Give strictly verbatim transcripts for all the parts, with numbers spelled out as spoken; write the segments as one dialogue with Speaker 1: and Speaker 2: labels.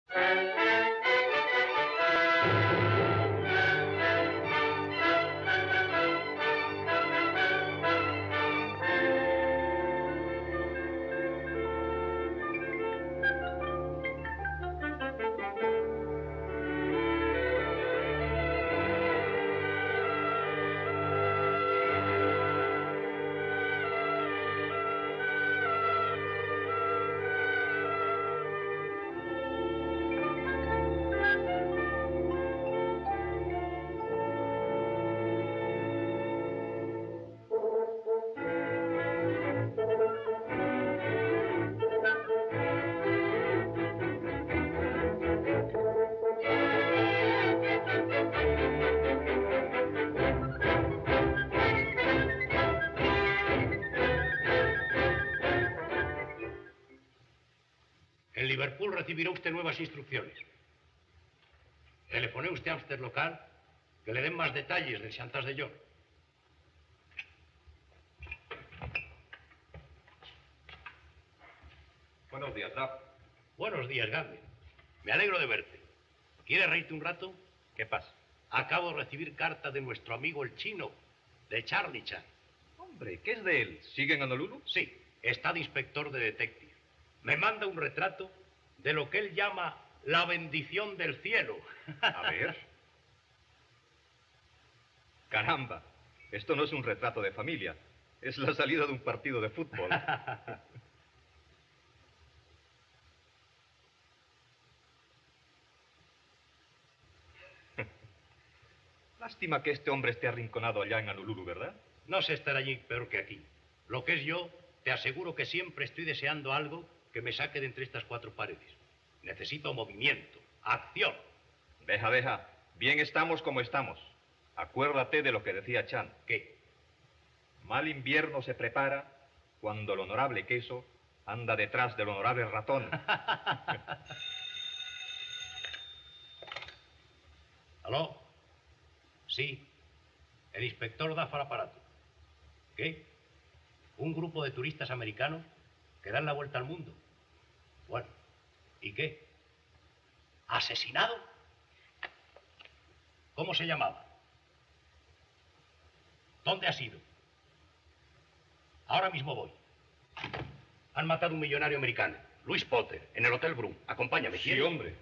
Speaker 1: En Liverpool recibirá usted nuevas instrucciones. Telefoné usted a Amster local que le den más detalles del chantaje de York.
Speaker 2: Buenos días, Duff.
Speaker 1: Buenos días, Gardner. Me alegro de verte. ¿Quieres reírte un rato?
Speaker 2: ¿Qué pasa?
Speaker 1: Acabo de recibir carta de nuestro amigo el chino, de Charlie Chan.
Speaker 2: Hombre, ¿qué es de él? ¿Sigue en Honolulu?
Speaker 1: Sí, está de inspector de detective. Me manda un retrato de lo que él llama la bendición del cielo.
Speaker 2: A ver. Caramba, esto no es un retrato de familia. Es la salida de un partido de fútbol. Lástima que este hombre esté arrinconado allá en Honolulu, ¿verdad?
Speaker 1: No sé estar allí peor que aquí. Lo que es yo, te aseguro que siempre estoy deseando algo que me saque de entre estas cuatro paredes. Necesito movimiento, acción.
Speaker 2: Deja, deja. Bien estamos como estamos. Acuérdate de lo que decía Chan.
Speaker 1: ¿Qué?
Speaker 2: Mal invierno se prepara cuando el honorable queso anda detrás del honorable ratón.
Speaker 1: ¿Aló? Sí. El inspector da para aparato. ¿Qué? Un grupo de turistas americanos que dan la vuelta al mundo. Bueno, ¿y qué? ¿Asesinado? ¿Cómo se llamaba? ¿Dónde ha sido? Ahora mismo voy. Han matado a un millonario americano, Louis Potter, en el Hotel Brum. Acompáñame, ¿quieres?
Speaker 2: Sí, hombre.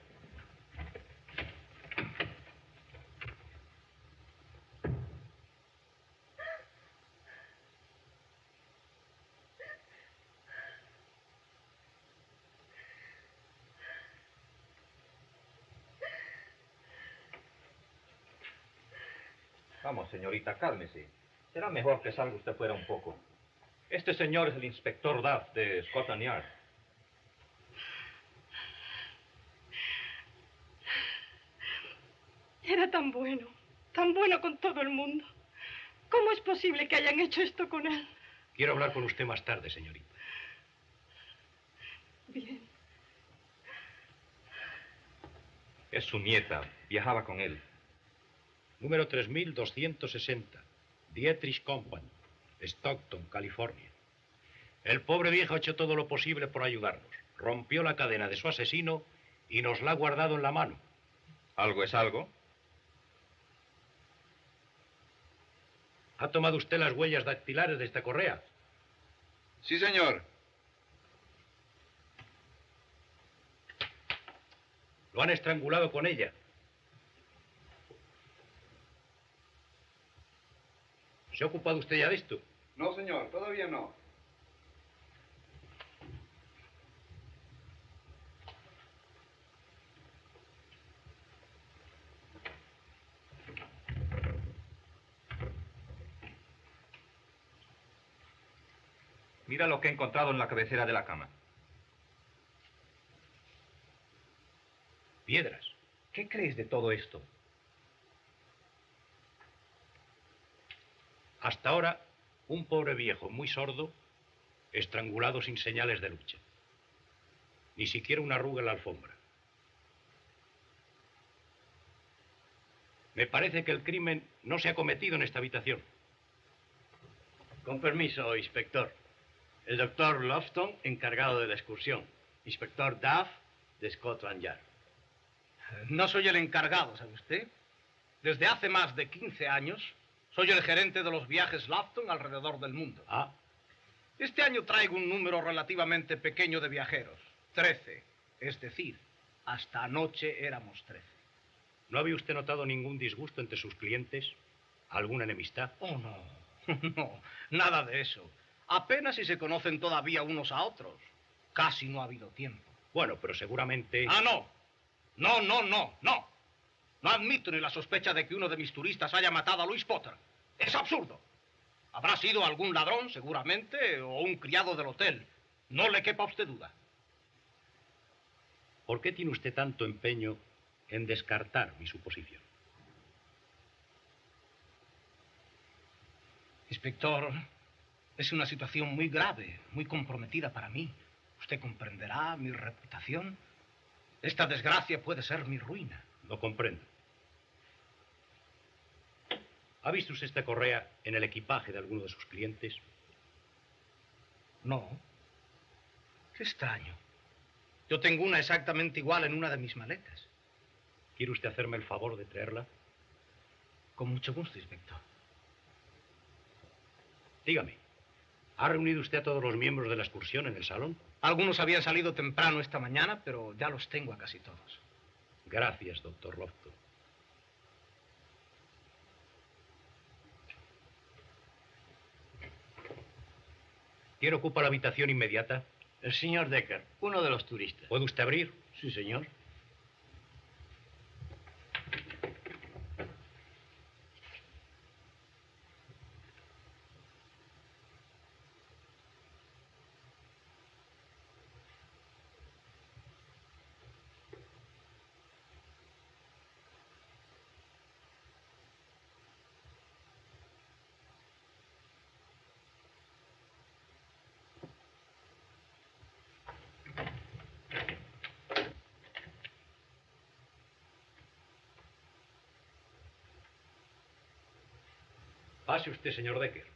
Speaker 2: Vamos, señorita, cálmese. Será mejor que salga usted fuera un poco. Este señor es el inspector Duff de Scotland Yard.
Speaker 3: Era tan bueno, tan bueno con todo el mundo. ¿Cómo es posible que hayan hecho esto con él?
Speaker 1: Quiero hablar con usted más tarde, señorita.
Speaker 3: Bien.
Speaker 2: Es su nieta. Viajaba con él.
Speaker 1: Número tres mil doscientos sesenta. Dietrich Company. Stockton, California. El pobre viejo ha hecho todo lo posible por ayudarnos. Rompió la cadena de su asesino y nos la ha guardado en la mano.
Speaker 2: ¿Algo es algo?
Speaker 1: ¿Ha tomado usted las huellas dactilares de esta correa?
Speaker 4: Sí, señor.
Speaker 1: Lo han estrangulado con ella. ¿Se ha ocupado usted ya de esto?
Speaker 4: No, señor, todavía no.
Speaker 2: Mira lo que he encontrado en la cabecera de la cama.
Speaker 1: Piedras.
Speaker 2: ¿Qué crees de todo esto?
Speaker 1: Hasta ahora, un pobre viejo muy sordo, estrangulado sin señales de lucha. Ni siquiera una arruga en la alfombra. Me parece que el crimen no se ha cometido en esta habitación.
Speaker 5: Con permiso, inspector. El doctor Lofton, encargado de la excursión. Inspector Duff, de Scotland Yard.
Speaker 6: No soy el encargado, ¿sabe usted? Desde hace más de quince años soy el gerente de los viajes Lofton alrededor del mundo.
Speaker 1: Ah,
Speaker 6: Este año traigo un número relativamente pequeño de viajeros, trece. Es decir, hasta anoche éramos trece.
Speaker 1: ¿no había usted notado ningún disgusto entre sus clientes? ¿Alguna enemistad?
Speaker 6: Oh, no, no, nada de eso. Apenas si se conocen todavía unos a otros. Casi no ha habido tiempo.
Speaker 1: Bueno, pero seguramente...
Speaker 6: Ah, no. No, no, no, no. No admito ni la sospecha de que uno de mis turistas haya matado a Louis Potter. Es absurdo. Habrá sido algún ladrón, seguramente, o un criado del hotel. No le quepa a usted duda.
Speaker 1: ¿Por qué tiene usted tanto empeño en descartar mi suposición?
Speaker 6: Inspector, es una situación muy grave, muy comprometida para mí. Usted comprenderá mi reputación. Esta desgracia puede ser mi ruina.
Speaker 1: No comprendo. ¿Ha visto usted esta correa en el equipaje de alguno de sus clientes?
Speaker 6: No. Qué extraño. Yo tengo una exactamente igual en una de mis maletas.
Speaker 1: ¿Quiere usted hacerme el favor de traerla?
Speaker 6: Con mucho gusto, inspector.
Speaker 1: Dígame, ¿ha reunido usted a todos los miembros de la excursión en el salón?
Speaker 6: Algunos habían salido temprano esta mañana, pero ya los tengo a casi todos.
Speaker 1: Gracias, doctor Lofton. ¿Quién ocupa la habitación inmediata?
Speaker 5: El señor Decker, uno de los turistas.
Speaker 1: ¿Puede usted abrir?
Speaker 5: Sí, señor.
Speaker 1: Pase usted, señor Decker.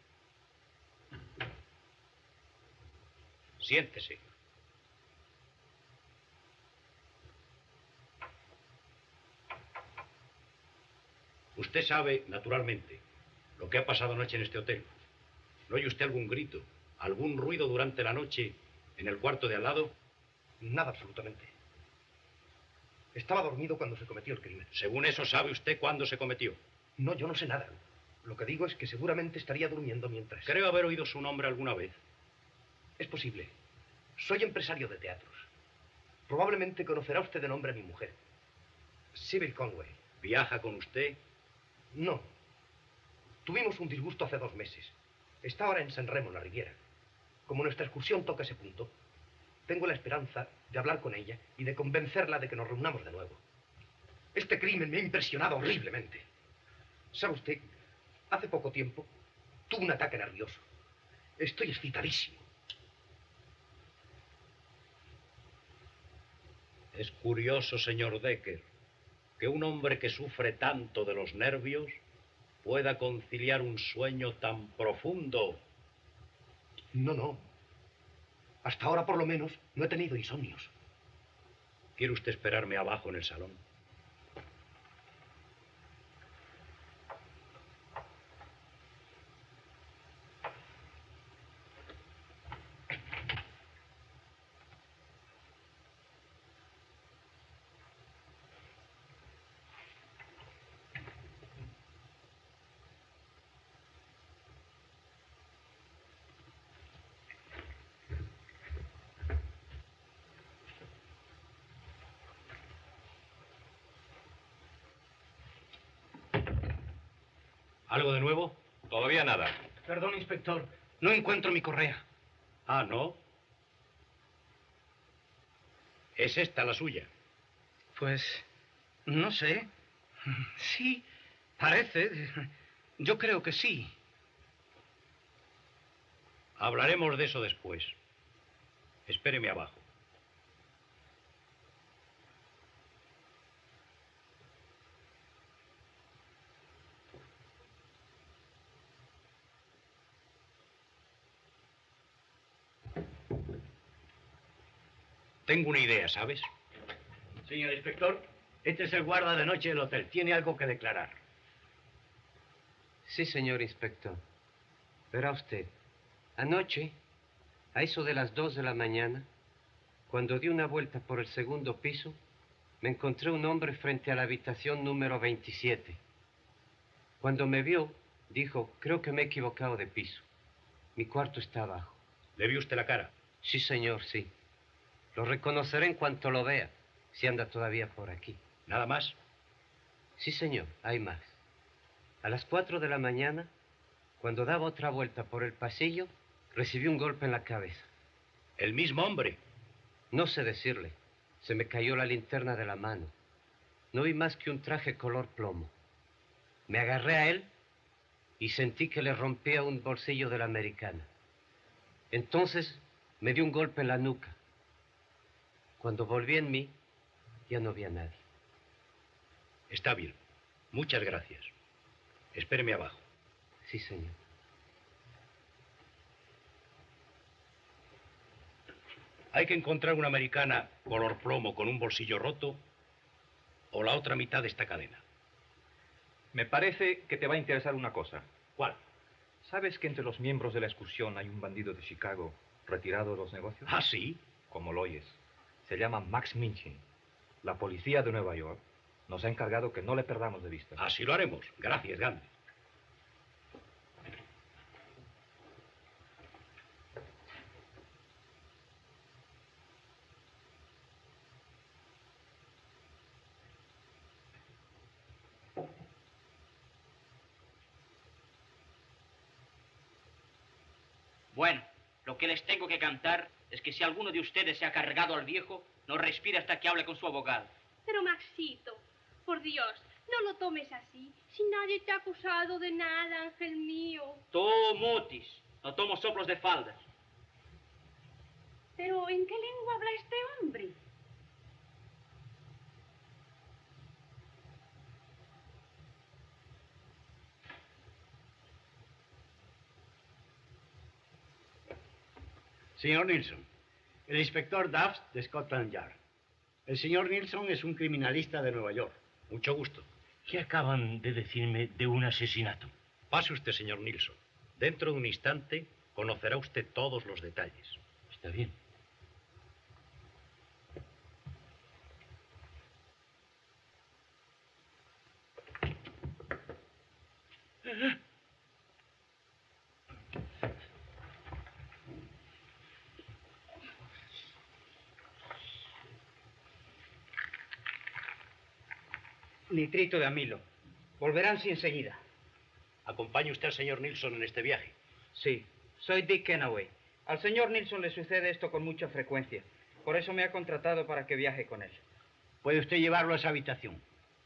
Speaker 1: Siéntese. Usted sabe, naturalmente, lo que ha pasado anoche en este hotel. ¿No oye usted algún grito, algún ruido durante la noche en el cuarto de al lado?
Speaker 7: Nada, absolutamente. Estaba dormido cuando se cometió el crimen.
Speaker 1: Según eso, ¿sabe usted cuándo se cometió?
Speaker 7: No, yo no sé nada. Lo que digo es que seguramente estaría durmiendo mientras...
Speaker 1: Creo haber oído su nombre alguna vez.
Speaker 7: Es posible. Soy empresario de teatros. Probablemente conocerá usted de nombre a mi mujer. Sybil Conway.
Speaker 1: ¿Viaja con usted?
Speaker 7: No. Tuvimos un disgusto hace dos meses. Está ahora en San Remo, en la Riviera. Como nuestra excursión toca ese punto, tengo la esperanza de hablar con ella y de convencerla de que nos reunamos de nuevo. Este crimen me ha impresionado horriblemente. ¿Sabe usted? Hace poco tiempo tuve un ataque nervioso. Estoy excitadísimo.
Speaker 1: Es curioso, señor Decker, que un hombre que sufre tanto de los nervios pueda conciliar un sueño tan profundo.
Speaker 7: No, no. Hasta ahora, por lo menos, no he tenido insomnios.
Speaker 1: ¿Quiere usted esperarme abajo en el salón? ¿Algo de nuevo?
Speaker 2: Todavía nada.
Speaker 6: Perdón, inspector. No encuentro mi correa.
Speaker 1: Ah, ¿no? Es esta la suya.
Speaker 6: Pues, no sé. Sí, parece. Yo creo que sí.
Speaker 1: Hablaremos de eso después. Espéreme abajo. Tengo una idea, ¿sabes?
Speaker 5: Señor inspector, Este es el guarda de noche del hotel. Tiene algo que declarar.
Speaker 8: Sí, señor inspector. Verá usted, anoche, a eso de las dos de la mañana, cuando di una vuelta por el segundo piso, me encontré un hombre frente a la habitación número veintisiete. Cuando me vio, dijo, creo que me he equivocado de piso. Mi cuarto está abajo.
Speaker 1: ¿Le vio usted la cara?
Speaker 8: Sí, señor, sí. Lo reconoceré en cuanto lo vea, si anda todavía por aquí.
Speaker 1: ¿Nada más?
Speaker 8: Sí, señor, hay más. A las cuatro de la mañana, cuando daba otra vuelta por el pasillo, recibí un golpe en la cabeza.
Speaker 1: ¿El mismo hombre?
Speaker 8: No sé decirle. Se me cayó la linterna de la mano. No vi más que un traje color plomo. Me agarré a él y sentí que le rompía un bolsillo de la americana. Entonces me dio un golpe en la nuca. Cuando volví en mí, ya no vi a nadie.
Speaker 1: Está bien. Muchas gracias. Espéreme abajo.
Speaker 8: Sí, señor.
Speaker 1: Hay que encontrar una americana color plomo con un bolsillo roto o la otra mitad de esta cadena.
Speaker 2: Me parece que te va a interesar una cosa.
Speaker 1: ¿Cuál?
Speaker 2: ¿Sabes que entre los miembros de la excursión hay un bandido de Chicago retirado de los negocios?
Speaker 1: ¿Ah, sí?
Speaker 2: Como lo oyes. Se llama Max Minchin. La policía de Nueva York nos ha encargado que no le perdamos de vista.
Speaker 1: Así lo haremos. Gracias, Gandhi.
Speaker 9: Bueno, lo que les tengo que cantar es que si alguno de ustedes se ha cargado al viejo, no respire hasta que hable con su abogado.
Speaker 10: Pero Maxito, por Dios, no lo tomes así. Si nadie te ha acusado de nada, ángel mío.
Speaker 9: Tú, mutis, no tomo soplos de faldas.
Speaker 10: Pero, ¿en qué lengua habla este hombre?
Speaker 5: Señor Nilsson, el inspector Duff de Scotland Yard. El señor Nilsson es un criminalista de Nueva York.
Speaker 1: Mucho gusto.
Speaker 11: ¿Qué acaban de decirme de un asesinato?
Speaker 1: Pase usted, señor Nilsson. Dentro de un instante conocerá usted todos los detalles.
Speaker 11: Está bien.
Speaker 12: Nitrito de amilo. Volverán sin enseguida.
Speaker 1: ¿Acompaña usted al señor Nilsson en este viaje?
Speaker 12: Sí, soy Dick Kenaway. Al señor Nilsson le sucede esto con mucha frecuencia. Por eso me ha contratado para que viaje con él.
Speaker 5: Puede usted llevarlo a esa habitación.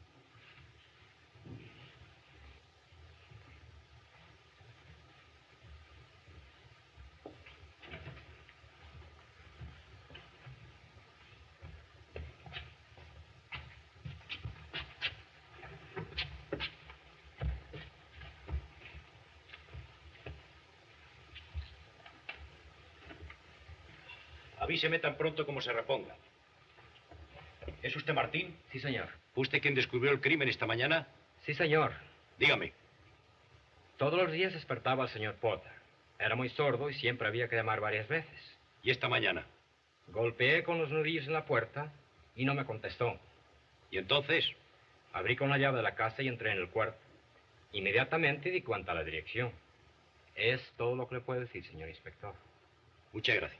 Speaker 1: Avíseme tan pronto como se reponga. ¿Es usted Martín?
Speaker 13: Sí, señor.
Speaker 1: ¿Fue usted quien descubrió el crimen esta mañana?
Speaker 13: Sí, señor.
Speaker 1: Dígame.
Speaker 13: Todos los días despertaba al señor Potter. Era muy sordo y siempre había que llamar varias veces.
Speaker 1: ¿Y esta mañana?
Speaker 13: Golpeé con los nudillos en la puerta y no me contestó.
Speaker 1: ¿Y entonces?
Speaker 13: Abrí con la llave de la casa y entré en el cuarto. Inmediatamente di cuenta a la dirección. Es todo lo que le puedo decir, señor inspector.
Speaker 1: Muchas gracias.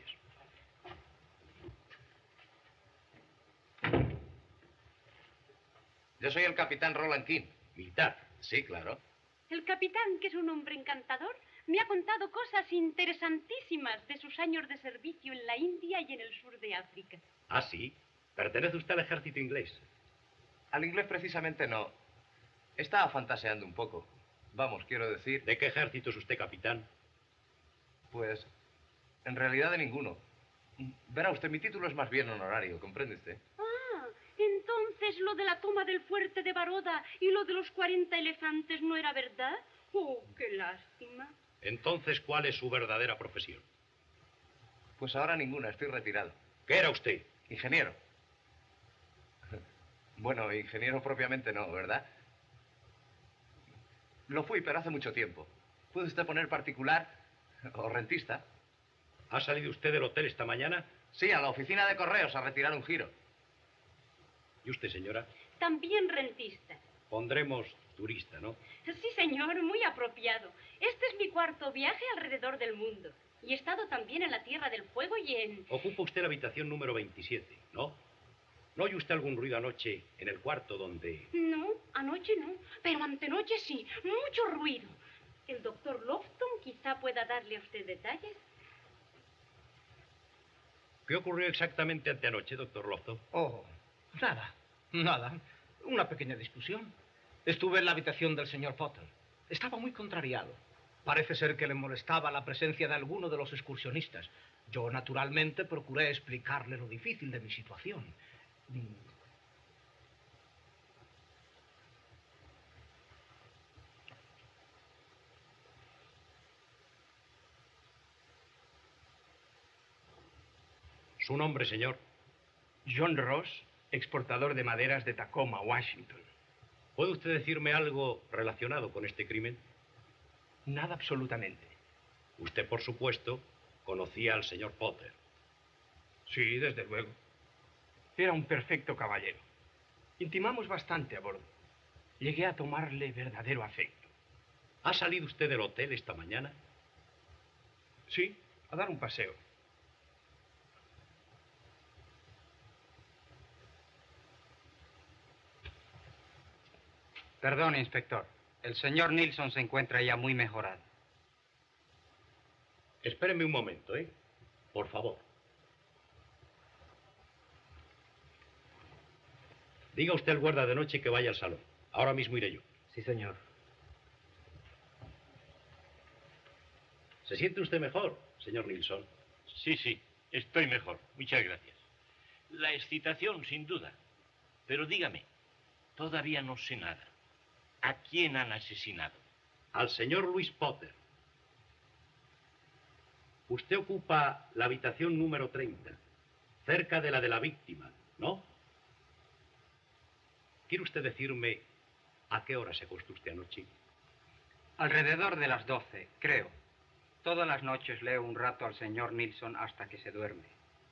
Speaker 14: Yo soy el capitán Roland King.
Speaker 1: Militar. Sí, claro.
Speaker 10: El capitán, que es un hombre encantador, me ha contado cosas interesantísimas de sus años de servicio en la India y en el sur de África.
Speaker 1: Ah, sí. ¿Pertenece usted al ejército inglés?
Speaker 14: Al inglés precisamente no. Estaba fantaseando un poco. Vamos, quiero decir...
Speaker 1: ¿De qué ejército es usted, capitán?
Speaker 14: Pues, en realidad de ninguno. Verá usted, mi título es más bien honorario, ¿comprende usted?
Speaker 10: Ah, entonces lo de la toma del fuerte de Baroda y lo de los cuarenta elefantes no era verdad. Oh, qué lástima.
Speaker 1: Entonces, ¿cuál es su verdadera profesión?
Speaker 14: Pues ahora ninguna, estoy retirado.
Speaker 1: ¿Qué era usted?
Speaker 14: Ingeniero. Bueno, ingeniero propiamente no, ¿verdad? Lo fui, pero hace mucho tiempo. ¿Puede usted poner particular o rentista?
Speaker 1: ¿Ha salido usted del hotel esta mañana?
Speaker 14: Sí, a la oficina de correos a retirar un giro.
Speaker 1: ¿Y usted, señora?
Speaker 10: También rentista.
Speaker 1: Pondremos turista, ¿no?
Speaker 10: Sí, señor, muy apropiado. Este es mi cuarto viaje alrededor del mundo. Y he estado también en la Tierra del Fuego y en...
Speaker 1: Ocupa usted la habitación número veintisiete, ¿no? ¿No oye usted algún ruido anoche en el cuarto donde...?
Speaker 10: No, anoche no, pero antenoche sí, mucho ruido. El doctor Lofton quizá pueda darle a usted detalles.
Speaker 1: ¿Qué ocurrió exactamente anteanoche, doctor Lofton?
Speaker 6: Oh, nada, nada. Una pequeña discusión. Estuve en la habitación del señor Potter. Estaba muy contrariado. Parece ser que le molestaba la presencia de alguno de los excursionistas. Yo, naturalmente, procuré explicarle lo difícil de mi situación.
Speaker 1: ¿Su nombre, señor?
Speaker 5: John Ross, exportador de maderas de Tacoma, Washington.
Speaker 1: ¿Puede usted decirme algo relacionado con este crimen?
Speaker 5: Nada absolutamente.
Speaker 1: Usted, por supuesto, conocía al señor Potter.
Speaker 5: Sí, desde luego. Era un perfecto caballero. Intimamos bastante a bordo. Llegué a tomarle verdadero afecto.
Speaker 1: ¿Ha salido usted del hotel esta mañana?
Speaker 5: Sí, a dar un paseo.
Speaker 12: Perdón, inspector. El señor Nilsson se encuentra ya muy mejorado.
Speaker 1: Espéreme un momento, ¿eh? Por favor. Diga usted al guarda de noche que vaya al salón. Ahora mismo iré yo.
Speaker 8: Sí, señor.
Speaker 1: ¿Se siente usted mejor, señor Nilsson?
Speaker 11: Sí, sí, estoy mejor. Muchas gracias. La excitación, sin duda. Pero dígame, todavía no sé nada. ¿A quién han asesinado?
Speaker 1: Al señor Luis Potter. Usted ocupa la habitación número treinta, cerca de la de la víctima, ¿no? ¿Quiere usted decirme a qué hora se acostó usted anoche?
Speaker 12: Alrededor de las doce, creo. Todas las noches leo un rato al señor Nilsson hasta que se duerme.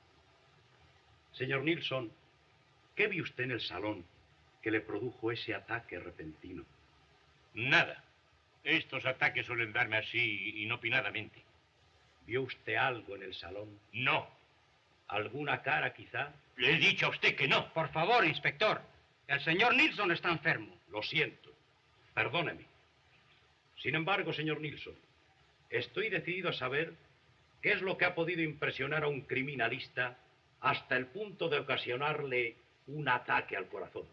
Speaker 1: Señor Nilsson, ¿qué vio usted en el salón que le produjo ese ataque repentino?
Speaker 11: Nada. Estos ataques suelen darme así inopinadamente.
Speaker 1: ¿Vio usted algo en el salón?
Speaker 11: No.
Speaker 1: ¿Alguna cara, quizá?
Speaker 11: Le he dicho a usted que no.
Speaker 12: Por favor, inspector. El señor Nilsson está enfermo.
Speaker 1: Lo siento. Perdóneme. Sin embargo, señor Nilsson, estoy decidido a saber qué es lo que ha podido impresionar a un criminalista hasta el punto de ocasionarle un ataque al corazón.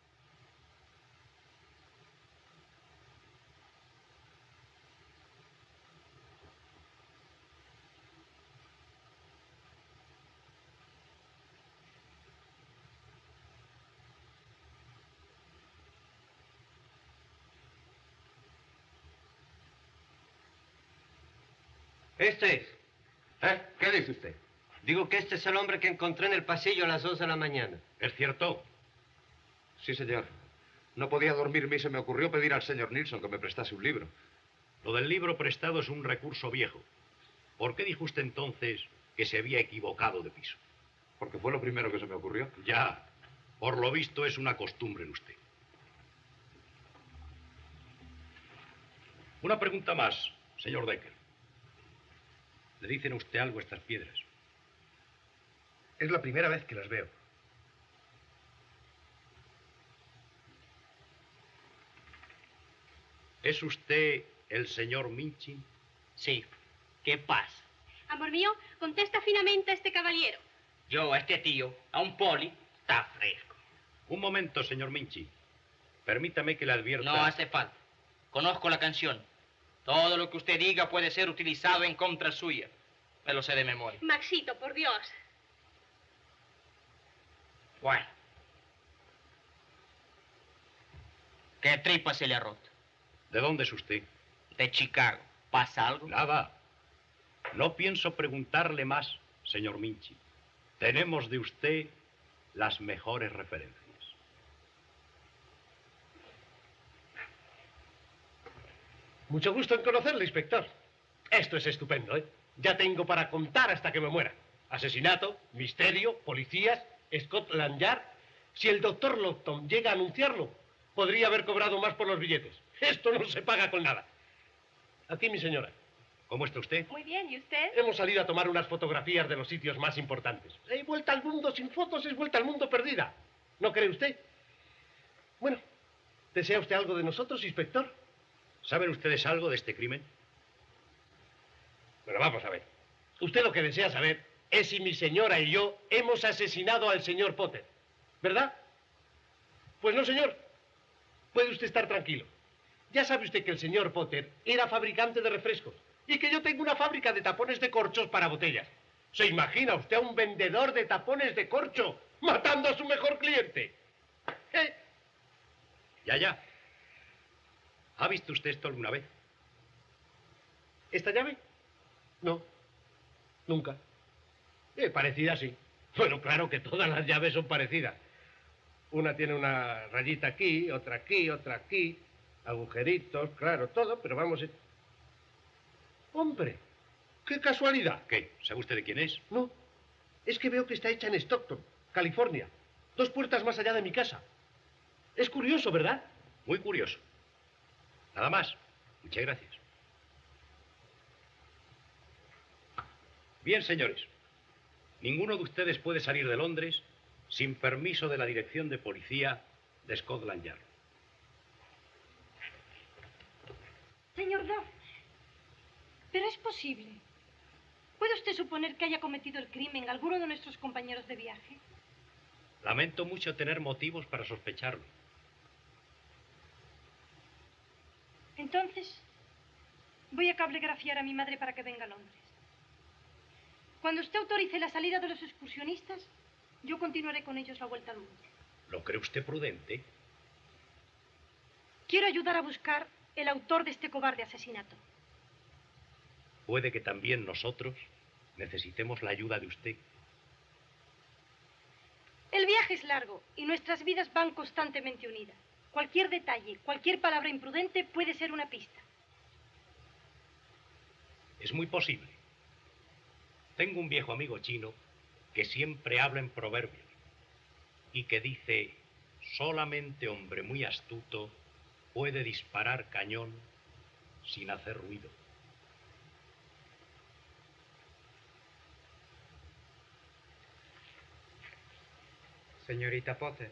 Speaker 8: Este es.
Speaker 14: ¿Eh? ¿Qué dice usted?
Speaker 8: Digo que este es el hombre que encontré en el pasillo a las dos de la mañana.
Speaker 1: ¿Es cierto?
Speaker 14: Sí, señor. No podía dormirme y se me ocurrió pedir al señor Nilsson que me prestase un libro.
Speaker 1: Lo del libro prestado es un recurso viejo. ¿Por qué dijo usted entonces que se había equivocado de piso?
Speaker 14: Porque fue lo primero que se me ocurrió.
Speaker 1: Ya. Por lo visto es una costumbre en usted. Una pregunta más, señor Decker. ¿Le dicen a usted algo estas piedras?
Speaker 7: Es la primera vez que las veo.
Speaker 1: ¿Es usted el señor Minchin?
Speaker 9: Sí. ¿Qué pasa?
Speaker 10: Amor mío, contesta finamente a este caballero.
Speaker 9: Yo, a este tío, a un poli, está fresco.
Speaker 1: Un momento, señor Minchin. Permítame que le advierta...
Speaker 9: No hace falta. Conozco la canción. Todo lo que usted diga puede ser utilizado en contra suya. Me lo sé de memoria.
Speaker 10: Maxito, por Dios.
Speaker 9: Bueno. ¿Qué tripa se le ha roto?
Speaker 1: ¿De dónde es usted?
Speaker 9: De Chicago. ¿Pasa algo?
Speaker 1: Nada. No pienso preguntarle más, señor Minchin. Tenemos de usted las mejores referencias.
Speaker 15: Mucho gusto en conocerle, inspector. Esto es estupendo, ¿eh? Ya tengo para contar hasta que me muera. Asesinato, misterio, policías, Scotland Yard. Si el doctor Lofton llega a anunciarlo, podría haber cobrado más por los billetes. Esto no se paga con nada. Aquí, mi señora.
Speaker 1: ¿Cómo está usted?
Speaker 10: Muy bien, ¿y usted?
Speaker 15: Hemos salido a tomar unas fotografías de los sitios más importantes. Eh, vuelta al mundo sin fotos es vuelta al mundo perdida. ¿No cree usted? Bueno, ¿desea usted algo de nosotros, inspector?
Speaker 1: ¿Saben ustedes algo de este crimen?
Speaker 15: Pero vamos a ver. Usted lo que desea saber es si mi señora y yo hemos asesinado al señor Potter, ¿verdad? Pues no, señor. Puede usted estar tranquilo. Ya sabe usted que el señor Potter era fabricante de refrescos y que yo tengo una fábrica de tapones de corchos para botellas. ¿Se imagina usted a un vendedor de tapones de corcho matando a su mejor cliente? ¿Eh?
Speaker 1: Ya, ya. ¿Ha visto usted esto alguna vez?
Speaker 15: ¿Esta llave? No, nunca. Eh, parecida, sí. Bueno, claro que todas las llaves son parecidas. Una tiene una rayita aquí, otra aquí, otra aquí, agujeritos, claro, todo, pero vamos... eh. ¡Hombre! ¡Qué casualidad!
Speaker 1: ¿Qué? ¿Sabe usted de quién es?
Speaker 15: No, es que veo que está hecha en Stockton, California. Dos puertas más allá de mi casa. Es curioso, ¿verdad?
Speaker 1: Muy curioso. Nada más. Muchas gracias. Bien, señores. Ninguno de ustedes puede salir de Londres sin permiso de la Dirección de Policía de Scotland Yard.
Speaker 3: Señor Duff, pero es posible. ¿Puede usted suponer que haya cometido el crimen alguno de nuestros compañeros de viaje?
Speaker 1: Lamento mucho tener motivos para sospecharlo.
Speaker 3: Entonces, voy a cablegrafiar a mi madre para que venga a Londres. Cuando usted autorice la salida de los excursionistas, yo continuaré con ellos la vuelta al mundo.
Speaker 1: ¿Lo cree usted prudente?
Speaker 3: Quiero ayudar a buscar el autor de este cobarde asesinato.
Speaker 1: Puede que también nosotros necesitemos la ayuda de usted.
Speaker 3: El viaje es largo y nuestras vidas van constantemente unidas. Cualquier detalle, cualquier palabra imprudente puede ser una pista.
Speaker 1: Es muy posible. Tengo un viejo amigo chino que siempre habla en proverbios y que dice, solamente hombre muy astuto puede disparar cañón sin hacer ruido.
Speaker 12: Señorita Potter.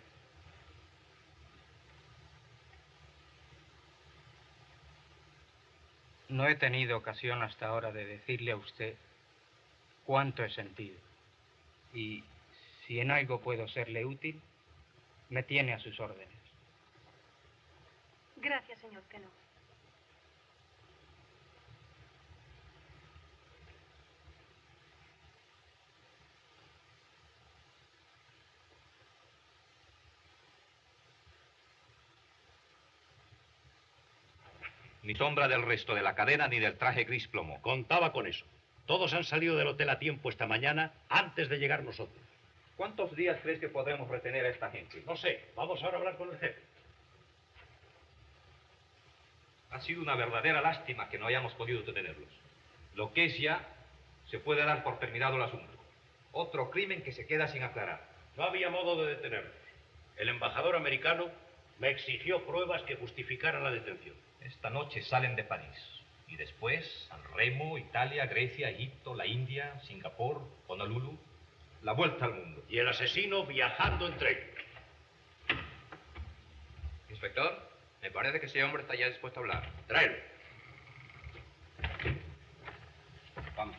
Speaker 12: No he tenido ocasión hasta ahora de decirle a usted cuánto he sentido. Y si en algo puedo serle útil, me tiene a sus órdenes.
Speaker 3: Gracias, señor Kenobi.
Speaker 2: Ni sombra del resto de la cadena ni del traje gris plomo.
Speaker 1: Contaba con eso. Todos han salido del hotel a tiempo esta mañana antes de llegar nosotros.
Speaker 2: ¿Cuántos días crees que podremos retener a esta gente?
Speaker 1: No sé. Vamos ahora a hablar con el jefe.
Speaker 2: Ha sido una verdadera lástima que no hayamos podido detenerlos. Lo que es ya, se puede dar por terminado el asunto. Otro crimen que se queda sin aclarar.
Speaker 1: No había modo de detenerlos. El embajador americano me exigió pruebas que justificaran la detención.
Speaker 2: Esta noche salen de París. Y después, San Remo, Italia, Grecia, Egipto, la India, Singapur, Honolulu. La vuelta al mundo.
Speaker 1: Y el asesino viajando en tren.
Speaker 14: Inspector, me parece que ese hombre está ya dispuesto a hablar.
Speaker 1: Tráelo.
Speaker 14: Vamos.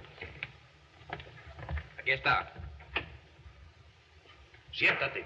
Speaker 14: Aquí está.
Speaker 1: Siéntate.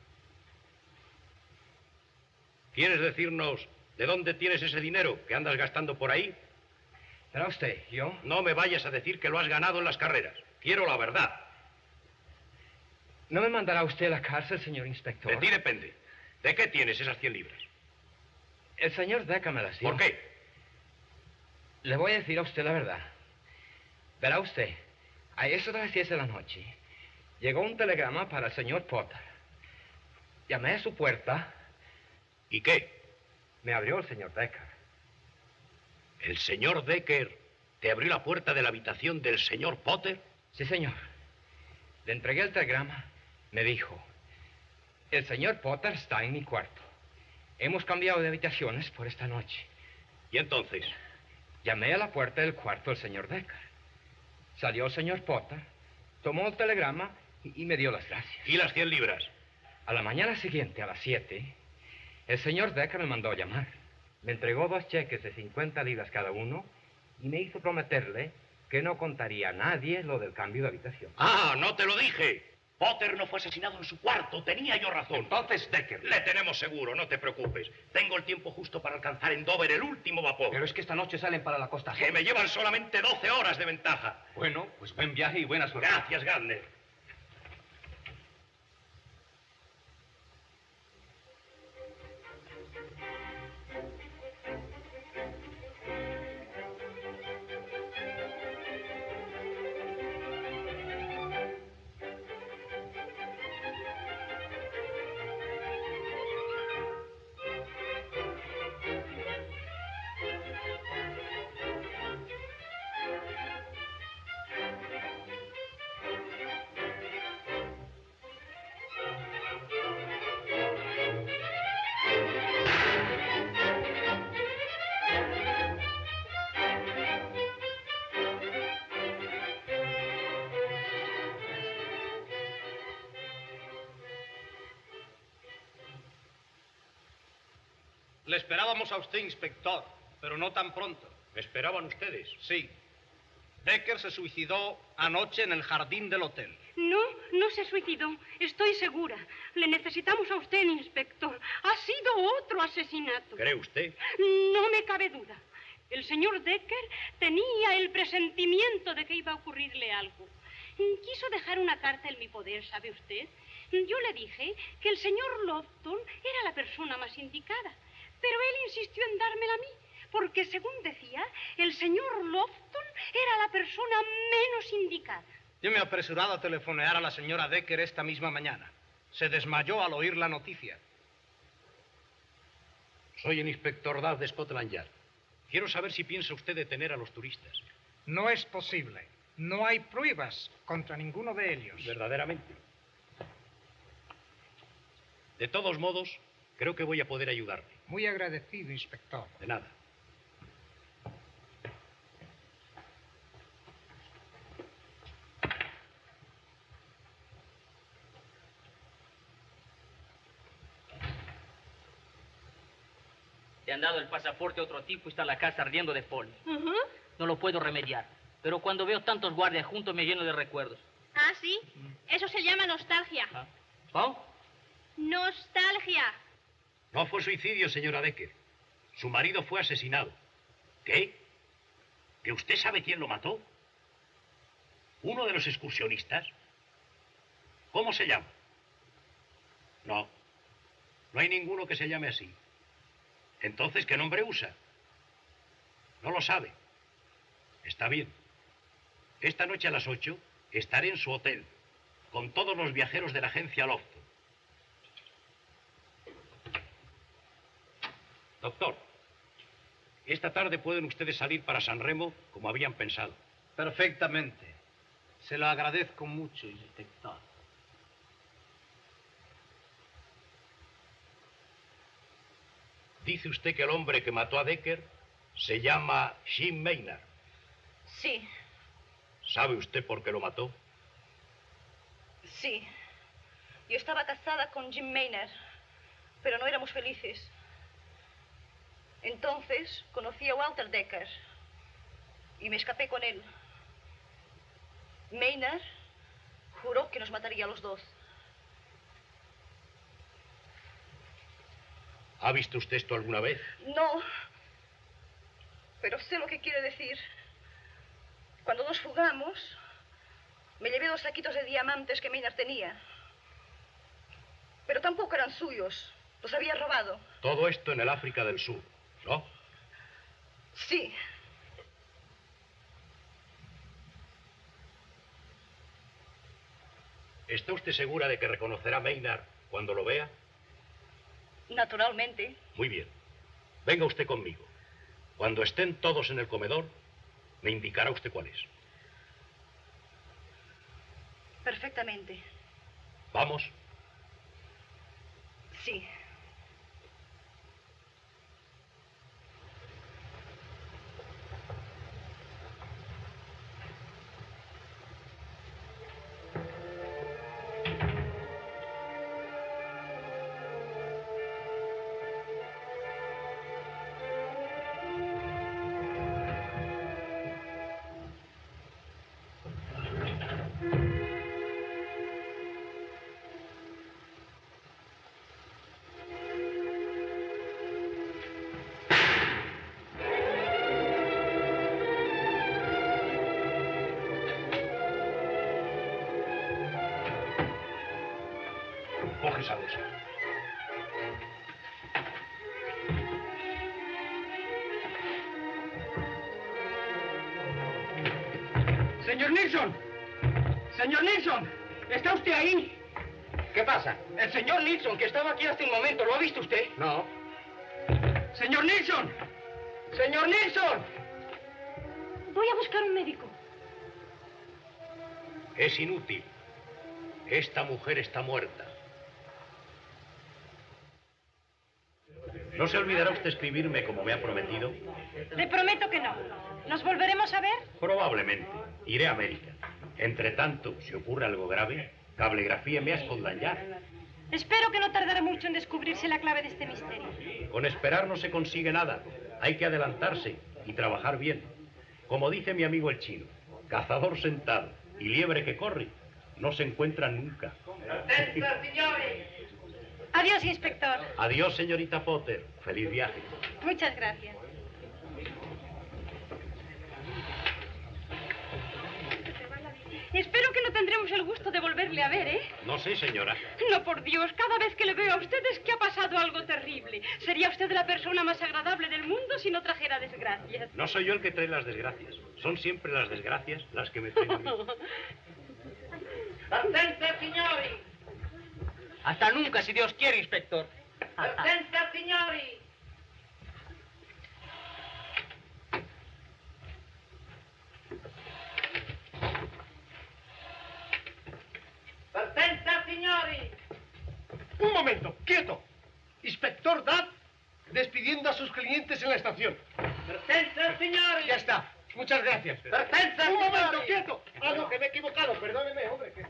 Speaker 1: ¿Quieres decirnos de dónde tienes ese dinero que andas gastando por ahí?
Speaker 7: ¿Será usted? ¿Yo?
Speaker 1: No me vayas a decir que lo has ganado en las carreras. Quiero la verdad.
Speaker 7: ¿No me mandará usted a la cárcel, señor inspector?
Speaker 1: De ti depende. ¿De qué tienes esas cien libras?
Speaker 7: El señor Deca me las dio.
Speaker 1: ¿Por qué?
Speaker 7: Le voy a decir a usted la verdad. Verá usted, a eso de las diez de la noche, llegó un telegrama para el señor Potter. Llamé a su puerta.
Speaker 1: ¿Y qué?
Speaker 7: Me abrió el señor Decker.
Speaker 1: ¿El señor Decker te abrió la puerta de la habitación del señor Potter?
Speaker 13: Sí, señor. Le entregué el telegrama. Me dijo, el señor Potter está en mi cuarto. Hemos cambiado de habitaciones por esta noche.
Speaker 1: ¿Y entonces?
Speaker 13: Llamé a la puerta del cuarto del señor Decker. Salió el señor Potter, tomó el telegrama y, y me dio las gracias.
Speaker 1: ¿Y las cien libras?
Speaker 13: A la mañana siguiente, a las siete, el señor Decker me mandó a llamar. Me entregó dos cheques de cincuenta libras cada uno y me hizo prometerle que no contaría a nadie lo del cambio de habitación.
Speaker 1: ¡Ah, no te lo dije! Potter no fue asesinado en su cuarto, tenía yo razón.
Speaker 6: Entonces, Decker...
Speaker 1: Le tenemos seguro, no te preocupes. Tengo el tiempo justo para alcanzar en Dover el último vapor.
Speaker 7: Pero es que esta noche salen para la costa.
Speaker 1: Que me llevan solamente doce horas de ventaja.
Speaker 6: Bueno, pues buen viaje y buena suerte.
Speaker 1: Gracias, Gardner.
Speaker 6: Le esperábamos a usted, inspector, pero no tan pronto.
Speaker 1: ¿Me esperaban ustedes?
Speaker 6: Sí. Decker se suicidó anoche en el jardín del hotel.
Speaker 10: No, no se suicidó. Estoy segura. Le necesitamos a usted, inspector. Ha sido otro asesinato.
Speaker 1: ¿Cree usted?
Speaker 10: No me cabe duda. El señor Decker tenía el presentimiento de que iba a ocurrirle algo. Quiso dejar una carta en mi poder, ¿sabe usted? Yo le dije que el señor Lofton era la persona más indicada. Pero él insistió en dármela a mí, porque según decía, el señor Lofton era la persona menos indicada.
Speaker 6: Yo me he apresurado a telefonear a la señora Decker esta misma mañana. Se desmayó al oír la noticia.
Speaker 1: Soy el inspector Duff de Scotland Yard. Quiero saber si piensa usted detener a los turistas.
Speaker 16: No es posible. No hay pruebas contra ninguno de ellos.
Speaker 1: Verdaderamente. De todos modos, creo que voy a poder ayudarle.
Speaker 16: Muy agradecido, inspector.
Speaker 1: De nada.
Speaker 9: Le han dado el pasaporte a otro tipo y está la casa ardiendo de polvo.
Speaker 10: Uh-huh.
Speaker 9: No lo puedo remediar. Pero cuando veo tantos guardias juntos me lleno de recuerdos.
Speaker 10: Ah, ¿sí? Eso se llama nostalgia.
Speaker 9: ¿Oh?
Speaker 10: Nostalgia.
Speaker 1: No fue suicidio, señora Decker. Su marido fue asesinado. ¿Qué? ¿Que usted sabe quién lo mató? ¿Uno de los excursionistas? ¿Cómo se llama? No. No hay ninguno que se llame así. Entonces, ¿qué nombre usa? No lo sabe. Está bien. Esta noche a las ocho estaré en su hotel con todos los viajeros de la agencia Lofton. Doctor, esta tarde pueden ustedes salir para San Remo como habían pensado.
Speaker 6: Perfectamente. Se lo agradezco mucho, inspector.
Speaker 1: Dice usted que el hombre que mató a Decker se llama Jim Maynard.
Speaker 3: Sí,
Speaker 1: ¿Sabe usted por qué lo mató?
Speaker 3: sí. Yo estaba casada con Jim Maynard, pero no éramos felices. Entonces conocí a Walter Decker y me escapé con él. Maynard juró que nos mataría a los dos.
Speaker 1: ¿Ha visto usted esto alguna vez?
Speaker 3: No, pero sé lo que quiere decir. Cuando nos fugamos, me llevé dos saquitos de diamantes que Maynard tenía. Pero tampoco eran suyos, los había robado.
Speaker 1: Todo esto en el África del Sur, ¿no?
Speaker 3: Sí.
Speaker 1: ¿Está usted segura de que reconocerá a Maynard cuando lo vea?
Speaker 3: Naturalmente.
Speaker 1: Muy bien. Venga usted conmigo. Cuando estén todos en el comedor, me indicará usted cuál es.
Speaker 3: Perfectamente.
Speaker 1: ¿Vamos?
Speaker 3: Sí.
Speaker 1: Coge esa bolsa.
Speaker 5: Señor Nilsson. Señor Nilsson. ¿Está usted ahí?
Speaker 7: ¿Qué pasa?
Speaker 5: El señor Nilsson, que estaba aquí hace un momento, ¿lo ha visto usted?
Speaker 7: No.
Speaker 5: Señor Nilsson. Señor Nilsson.
Speaker 10: Voy a buscar un médico.
Speaker 1: Es inútil. Esta mujer está muerta. ¿No se olvidará usted escribirme como me ha prometido?
Speaker 10: Le prometo que no. ¿Nos volveremos a ver?
Speaker 1: Probablemente. Iré a América. Entre tanto, si ocurre algo grave, cablegrafíeme a Scotland Yard.
Speaker 10: Espero que no tardará mucho en descubrirse la clave de este misterio.
Speaker 1: Con esperar no se consigue nada. Hay que adelantarse y trabajar bien. Como dice mi amigo el chino, cazador sentado y liebre que corre no se encuentran nunca.
Speaker 10: Adiós, inspector.
Speaker 1: Adiós, señorita Potter. Feliz viaje.
Speaker 10: Muchas gracias. Espero que no tendremos el gusto de volverle a ver, ¿eh?
Speaker 1: No sé, señora.
Speaker 10: No, por Dios, cada vez que le veo a usted es que ha pasado algo terrible. Sería usted la persona más agradable del mundo si no trajera desgracias.
Speaker 1: No soy yo el que trae las desgracias. Son siempre las desgracias las que me traen a mí.
Speaker 5: Atenta, signori. Hasta nunca, si Dios quiere, inspector. Atenta, signori.
Speaker 15: Atenta, signori. Un momento, quieto. Inspector Duff despidiendo a sus clientes en la estación.
Speaker 5: Atenta, signori.
Speaker 15: Ya está. Muchas gracias.
Speaker 5: Atenta,
Speaker 15: Un momento,
Speaker 5: signori.
Speaker 15: quieto. Ah, no, que me he equivocado. Perdóneme, hombre. Que...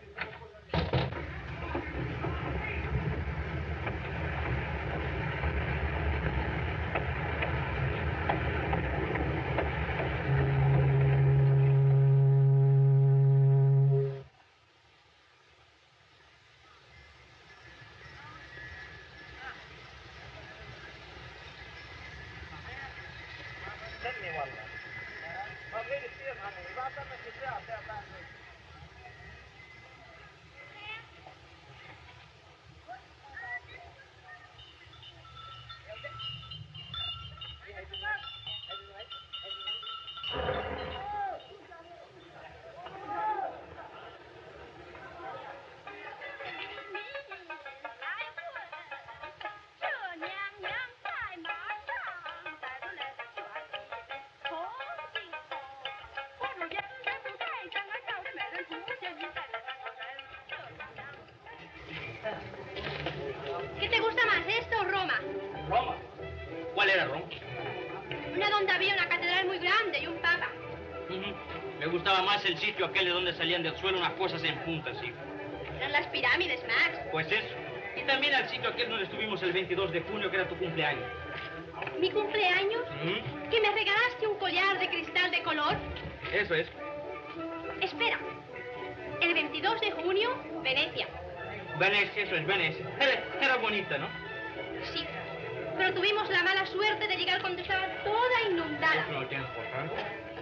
Speaker 17: ¿Qué te gusta más, esto o Roma?
Speaker 9: ¿Roma? ¿Cuál era Roma?
Speaker 17: Una donde había una catedral muy grande y un papa.
Speaker 9: Ujú. Me gustaba más el sitio aquel de donde salían del suelo unas cosas en punta, sí.
Speaker 17: Eran las pirámides, Max.
Speaker 9: Pues eso. Y también al sitio aquel donde estuvimos el veintidós de junio, que era tu cumpleaños.
Speaker 17: ¿Mi cumpleaños?
Speaker 9: ¿Mm?
Speaker 17: ¿Que me regalaste un collar de cristal de color?
Speaker 9: Eso es.
Speaker 17: Espera. El veintidós de junio, Venecia.
Speaker 9: Venecia, eso es Venecia. Era, era bonita, ¿no?
Speaker 17: Sí. Pero tuvimos la mala suerte de llegar cuando estaba toda inundada.
Speaker 9: Eso no tiene importancia.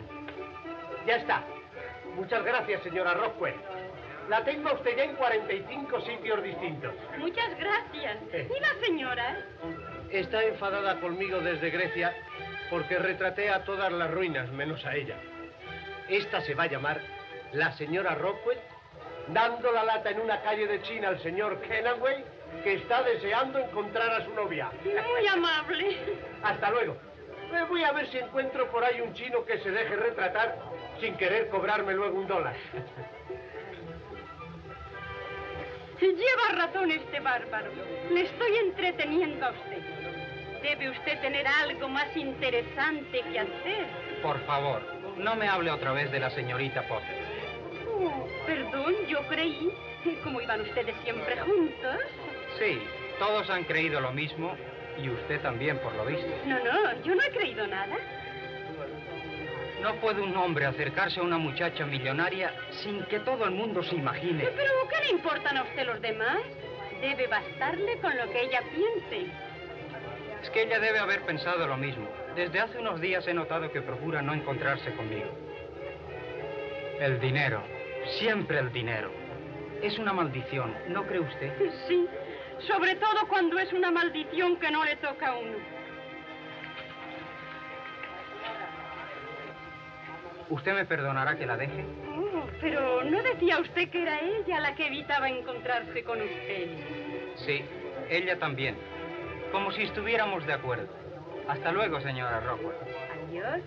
Speaker 15: Ya está. Muchas gracias, señora Rockwell. La tengo a usted ya en cuarenta y cinco sitios distintos.
Speaker 10: Muchas gracias. ¿Y la señora?
Speaker 15: Está enfadada conmigo desde Grecia porque retraté a todas las ruinas, menos a ella. Esta se va a llamar la señora Rockwell, dando la lata en una calle de China al señor Kenaway, que está deseando encontrar a su novia.
Speaker 10: Muy amable.
Speaker 15: Hasta luego. Eh, voy a ver si encuentro por ahí un chino que se deje retratar sin querer cobrarme luego un dólar.
Speaker 10: Lleva razón este bárbaro. Le estoy entreteniendo a usted. Debe usted tener algo más interesante que hacer.
Speaker 12: Por favor, no me hable otra vez de la señorita Potter.
Speaker 10: Oh, perdón, yo creí. ¿Cómo iban ustedes siempre juntos?
Speaker 12: Sí, todos han creído lo mismo y usted también, por lo visto.
Speaker 10: No, no, yo no he creído nada.
Speaker 12: No puede un hombre acercarse a una muchacha millonaria sin que todo el mundo se imagine.
Speaker 10: ¿Pero qué le importan a usted los demás? Debe bastarle con lo que ella piense.
Speaker 12: Es que ella debe haber pensado lo mismo. Desde hace unos días he notado que procura no encontrarse conmigo. El dinero, siempre el dinero. Es una maldición, ¿no cree usted?
Speaker 10: Sí, sobre todo cuando es una maldición que no le toca a uno.
Speaker 12: ¿Usted me perdonará que la deje?
Speaker 10: Oh, pero ¿no decía usted que era ella la que evitaba encontrarse con usted?
Speaker 12: Sí, ella también. Como si estuviéramos de acuerdo. Hasta luego, señora Rockwell.
Speaker 10: Adiós.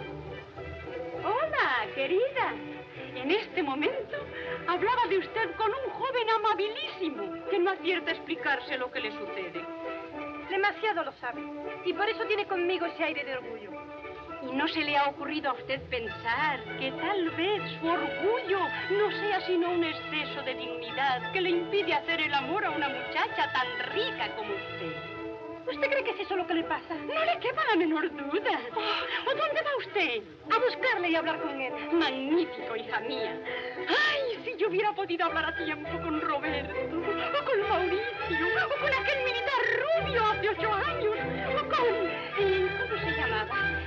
Speaker 10: Hola, querida. En este momento hablaba de usted con un joven amabilísimo que no acierta a explicarse lo que le sucede.
Speaker 17: Demasiado lo sabe. Y por eso tiene conmigo ese aire de orgullo.
Speaker 10: ¿Y no se le ha ocurrido a usted pensar que tal vez su orgullo no sea sino un exceso de dignidad que le impide hacer el amor a una muchacha tan rica como usted?
Speaker 17: ¿Usted cree que es eso lo que le pasa?
Speaker 10: No le quepa la menor duda. ¿O dónde va usted?
Speaker 17: A buscarle y hablar con él.
Speaker 10: Magnífico, hija mía. Ay, si yo hubiera podido hablar a tiempo con Roberto, o con Mauricio, o con aquel militar rubio hace ocho años, o con... eh, ¿cómo se llamaba?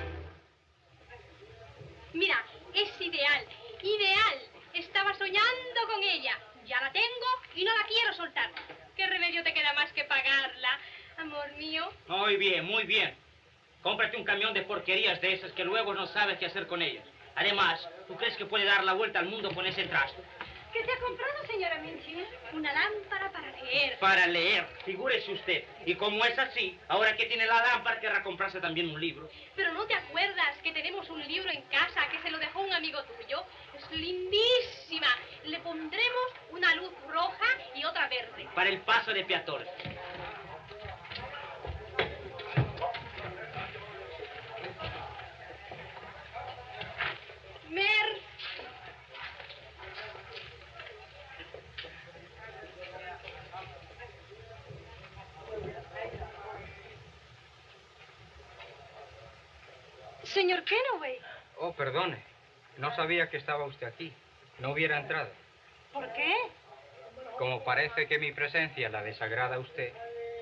Speaker 17: Mira, es ideal, ideal. Estaba soñando con ella. Ya la tengo y no la quiero soltar. ¿Qué remedio te queda más que pagarla, amor mío?
Speaker 9: Muy bien, muy bien. Cómprate un camión de porquerías de esas que luego no sabes qué hacer con ellas. Además, ¿tú crees que puede dar la vuelta al mundo con ese trasto?
Speaker 17: ¿Qué te ha comprado, señora Minchin? Una lámpara para leer.
Speaker 9: Para leer, figúrese usted. Y como es así, ahora que tiene la lámpara, querrá comprarse también un libro.
Speaker 17: Pero ¿no te acuerdas que tenemos un libro en casa que se lo dejó un amigo tuyo? Es lindísima. Le pondremos una luz roja y otra verde.
Speaker 9: Para el paso de peatones.
Speaker 17: Mer. Señor Kenaway.
Speaker 12: Oh, perdone. No sabía que estaba usted aquí. No hubiera entrado.
Speaker 17: ¿Por qué?
Speaker 12: Como parece que mi presencia la desagrada a usted.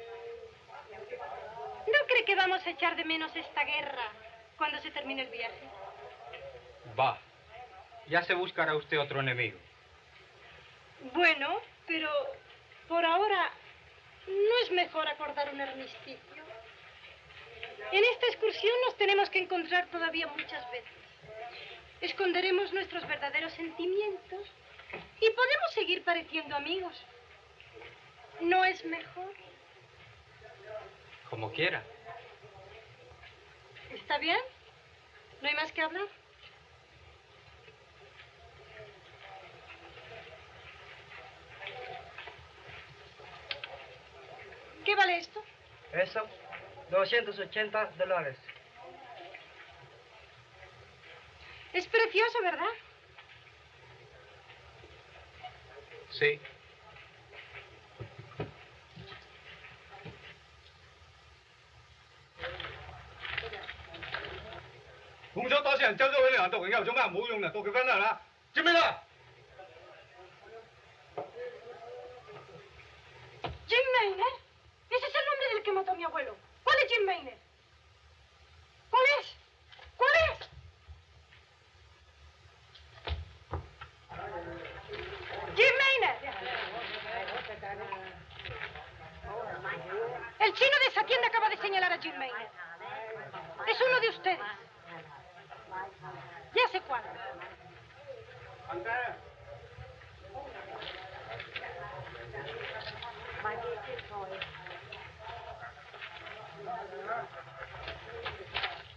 Speaker 17: ¿No cree que vamos a echar de menos esta guerra cuando se termine el viaje?
Speaker 12: Va. Ya se buscará usted otro enemigo.
Speaker 17: Bueno, pero por ahora no es mejor acordar un armisticio. En esta excursión nos tenemos que encontrar todavía muchas veces. Esconderemos nuestros verdaderos sentimientos y podemos seguir pareciendo amigos. ¿No es mejor?
Speaker 12: Como quiera.
Speaker 17: ¿Está bien? ¿No hay más que hablar? ¿Qué vale esto?
Speaker 18: Eso, doscientos ochenta dólares.
Speaker 17: Es precioso, ¿verdad?
Speaker 12: Sí.
Speaker 19: 咁咗多少人周咗佢哋讀，有做咩唔好用啦？到佢分啦啦，知唔知啦？
Speaker 17: Jim Maynard. Ese es el nombre del que mató a mi abuelo. ¿Cuál es Jim Maynard? ¿Cuál es? ¿Cuál es? Jim Maynard. El chino de esa tienda acaba de señalar a Jim Maynard. Es uno de ustedes. Ya sé cuál.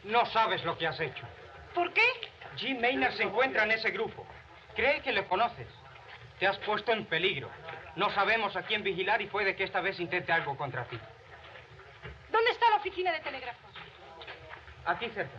Speaker 12: No sabes lo que has hecho.
Speaker 3: ¿Por qué?
Speaker 12: Jim Maynard se encuentra en ese grupo. Cree que le conoces. Te has puesto en peligro. No sabemos a quién vigilar y puede que esta vez intente algo contra ti.
Speaker 3: ¿Dónde está la oficina de telégrafos?
Speaker 12: Aquí cerca.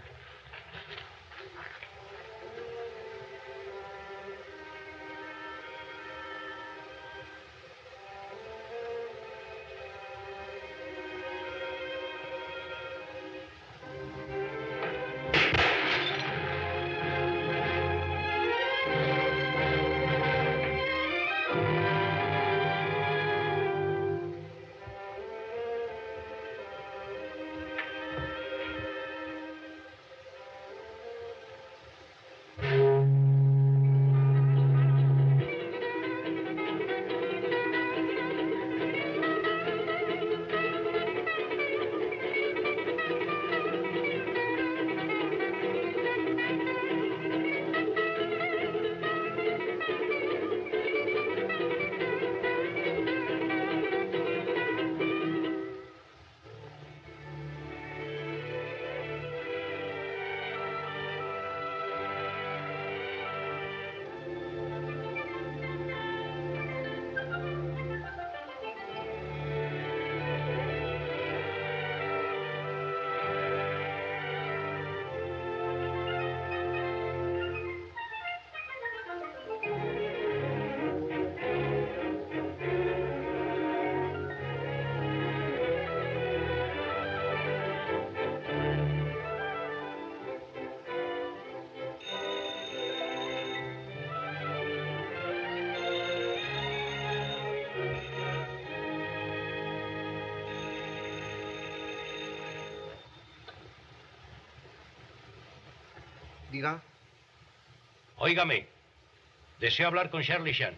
Speaker 7: Diga.
Speaker 1: Óigame, deseo hablar con Charlie Chan.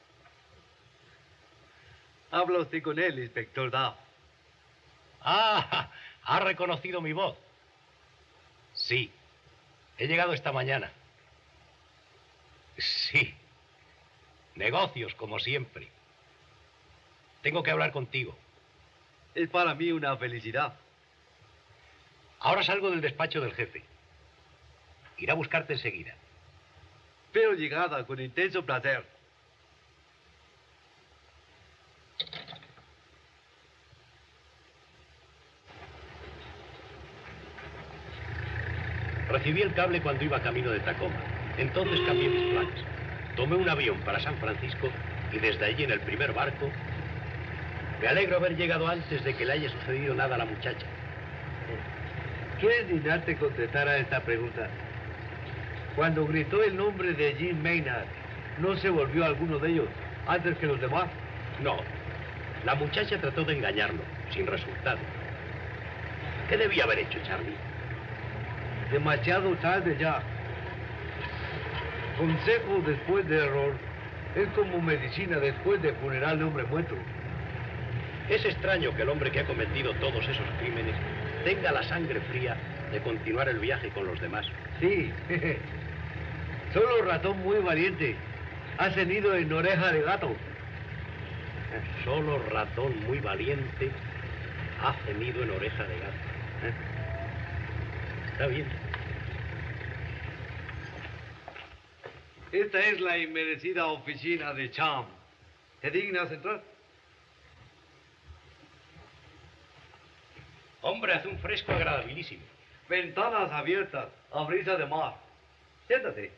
Speaker 20: Habla usted con él, inspector Duff.
Speaker 1: Ah, ha reconocido mi voz. Sí, he llegado esta mañana. Sí, negocios como siempre. Tengo que hablar contigo.
Speaker 20: Es para mí una felicidad.
Speaker 1: Ahora salgo del despacho del jefe. Iré a buscarte enseguida.
Speaker 20: Pero llegada con intenso placer.
Speaker 1: Recibí el cable cuando iba camino de Tacoma. Entonces cambié mis planes. Tomé un avión para San Francisco y desde allí en el primer barco... Me alegro haber llegado antes de que le haya sucedido nada a la muchacha.
Speaker 20: ¿Quieres dignarte contestar a esta pregunta? Cuando gritó el nombre de Jim Maynard, ¿no se volvió alguno de ellos antes que los demás?
Speaker 1: No. La muchacha trató de engañarlo, sin resultado. ¿Qué debía haber hecho, Charlie?
Speaker 20: Demasiado tarde ya. Consejo después de error es como medicina después de funeral de hombre muerto.
Speaker 1: Es extraño que el hombre que ha cometido todos esos crímenes tenga la sangre fría de continuar el viaje con los demás.
Speaker 20: Sí. Solo ratón muy valiente ha cenido en oreja de gato.
Speaker 1: Solo ratón muy valiente ha cenido en oreja de gato. Está bien.
Speaker 20: Esta es la inmerecida oficina de Cham. ¿Te dignas entrar?
Speaker 1: Hombre, hace un fresco agradabilísimo.
Speaker 20: Ventanas abiertas, a brisa de mar. Siéntate.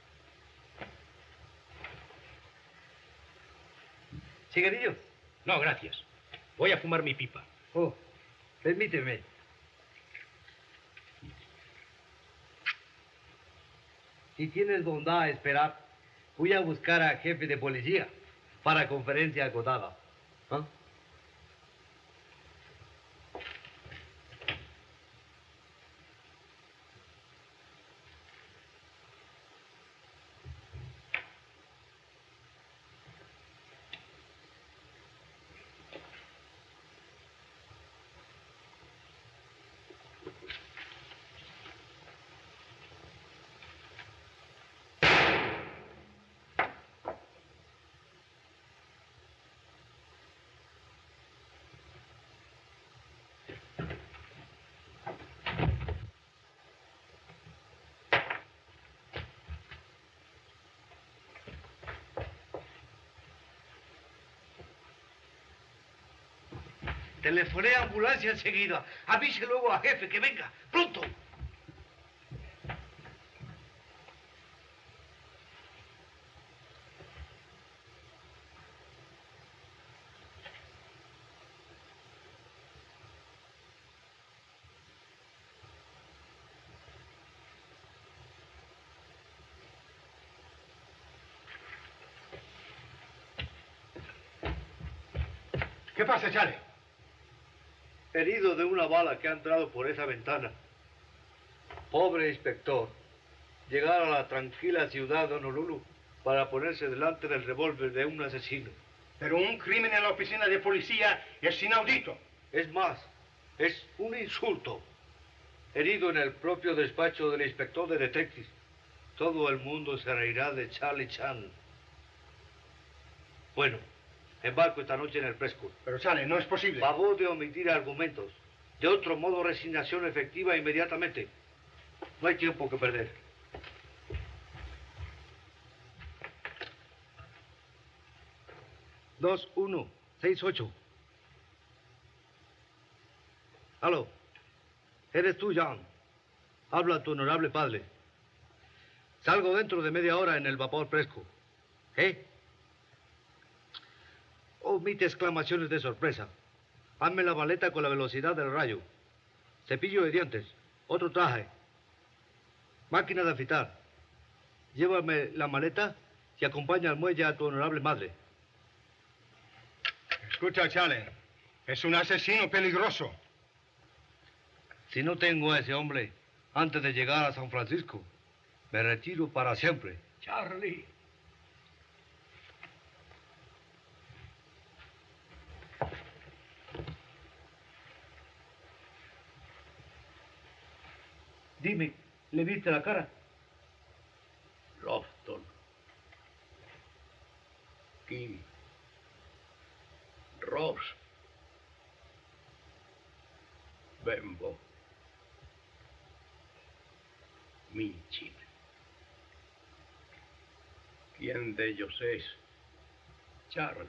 Speaker 20: ¿Cigarrillos?
Speaker 1: No, gracias. Voy a fumar mi pipa.
Speaker 20: Oh, permíteme. Si tienes bondad a esperar, voy a buscar a jefe de policía para conferencia acotada. ¿Ah? Telefoné a ambulancia enseguida. Avise luego a jefe que venga. ¡Pronto!
Speaker 15: ¿Qué pasa, Charlie?
Speaker 20: Herido de una bala que ha entrado por esa ventana. Pobre inspector. Llegar a la tranquila ciudad de Honolulu para ponerse delante del revólver de un asesino.
Speaker 15: Pero un crimen en la oficina de policía es inaudito.
Speaker 20: Es más, es un insulto. Herido en el propio despacho del inspector de detectives. Todo el mundo se reirá de Charlie Chan. Bueno, embarco esta noche en el Prescott.
Speaker 15: Pero, Charlie, no es posible.
Speaker 20: Favor de omitir argumentos. De otro modo, resignación efectiva inmediatamente. No hay tiempo que perder. Dos, uno, seis, ocho. Aló. Eres tú, John. Habla tu honorable padre. Salgo dentro de media hora en el vapor Prescott. ¿Eh? Omite exclamaciones de sorpresa. Hazme la maleta con la velocidad del rayo. Cepillo de dientes. Otro traje. Máquina de afitar. Llévame la maleta y acompaña al muelle a tu honorable madre.
Speaker 15: Escucha, Charlie. Es un asesino peligroso.
Speaker 20: Si no tengo a ese hombre antes de llegar a San Francisco, me retiro para siempre.
Speaker 15: Charlie.
Speaker 20: Dime, ¿le viste la cara?
Speaker 1: Lofton. Kim. Ross. Bembo. Minchin. ¿Quién de ellos es Charlie?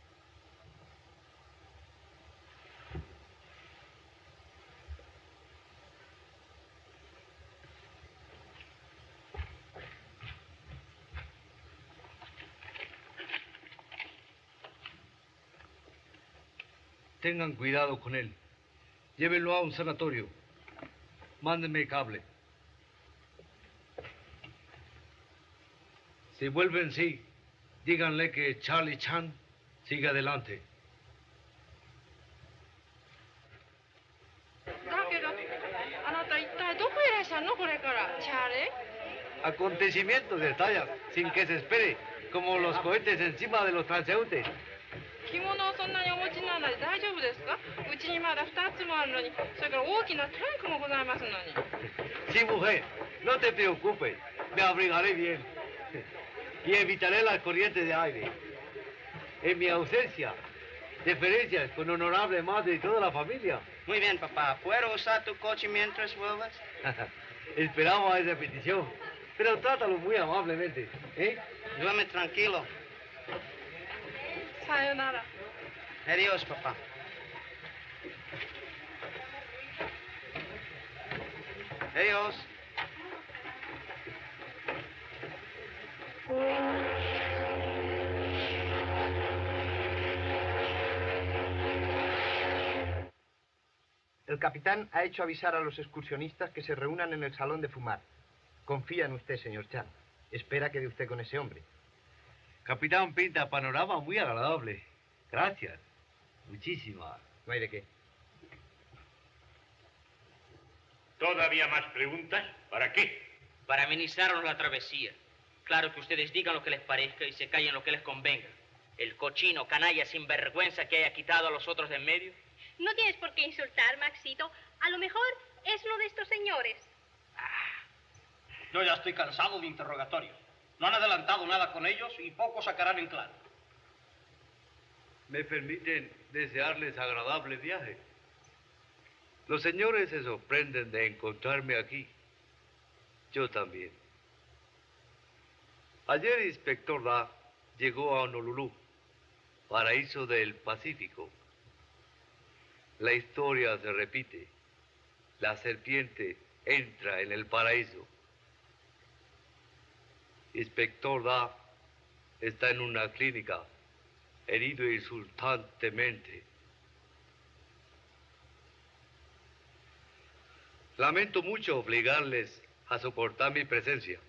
Speaker 20: Tengan cuidado con él. Llévenlo a un sanatorio. Mándenme cable. Si vuelven, sí, díganle que Charlie Chan sigue adelante. Acontecimientos de talla, sin que se espere, como los cohetes encima de los transeúntes.
Speaker 21: 着物をそんなにお持ちにならないで大丈夫ですか？うちにまだふたつもあるのに、それから大きなトランクもございますのに。
Speaker 20: Sí, mujer, no te preocupes, me abrigaré bien y evitaré las corrientes de aire. En mi ausencia, deferencias con honorable madre y toda la familia.
Speaker 18: Muy bien, papá. ¿Puedo usar tu coche mientras vuelvas?
Speaker 20: Esperamos a esa petición, pero trátalo muy amablemente, ¿eh?
Speaker 18: Duerme tranquilo.
Speaker 21: Sayonara.
Speaker 18: Adiós, papá. Adiós.
Speaker 12: El capitán ha hecho avisar a los excursionistas que se reúnan en el salón de fumar. Confía en usted, señor Chan. Espera que dé usted con ese hombre.
Speaker 20: Capitán pinta panorama muy agradable. Gracias. Muchísimas.
Speaker 12: No hay de qué.
Speaker 11: ¿Todavía más preguntas? ¿Para qué?
Speaker 9: Para amenizarnos la travesía. Claro que ustedes digan lo que les parezca y se callen lo que les convenga. El cochino, canalla, sinvergüenza que haya quitado a los otros de en medio.
Speaker 10: No tienes por qué insultar, Maxito. A lo mejor es uno de estos señores.
Speaker 6: Yo ya estoy cansado de interrogatorios. No han adelantado nada con ellos y poco sacarán en claro.
Speaker 20: ¿Me permiten desearles agradable viaje? Los señores se sorprenden de encontrarme aquí. Yo también. Ayer el inspector Da llegó a Honolulu, paraíso del Pacífico. La historia se repite. La serpiente entra en el paraíso. Inspector Duff está en una clínica, herido insultantemente. Lamento mucho obligarles a soportar mi presencia.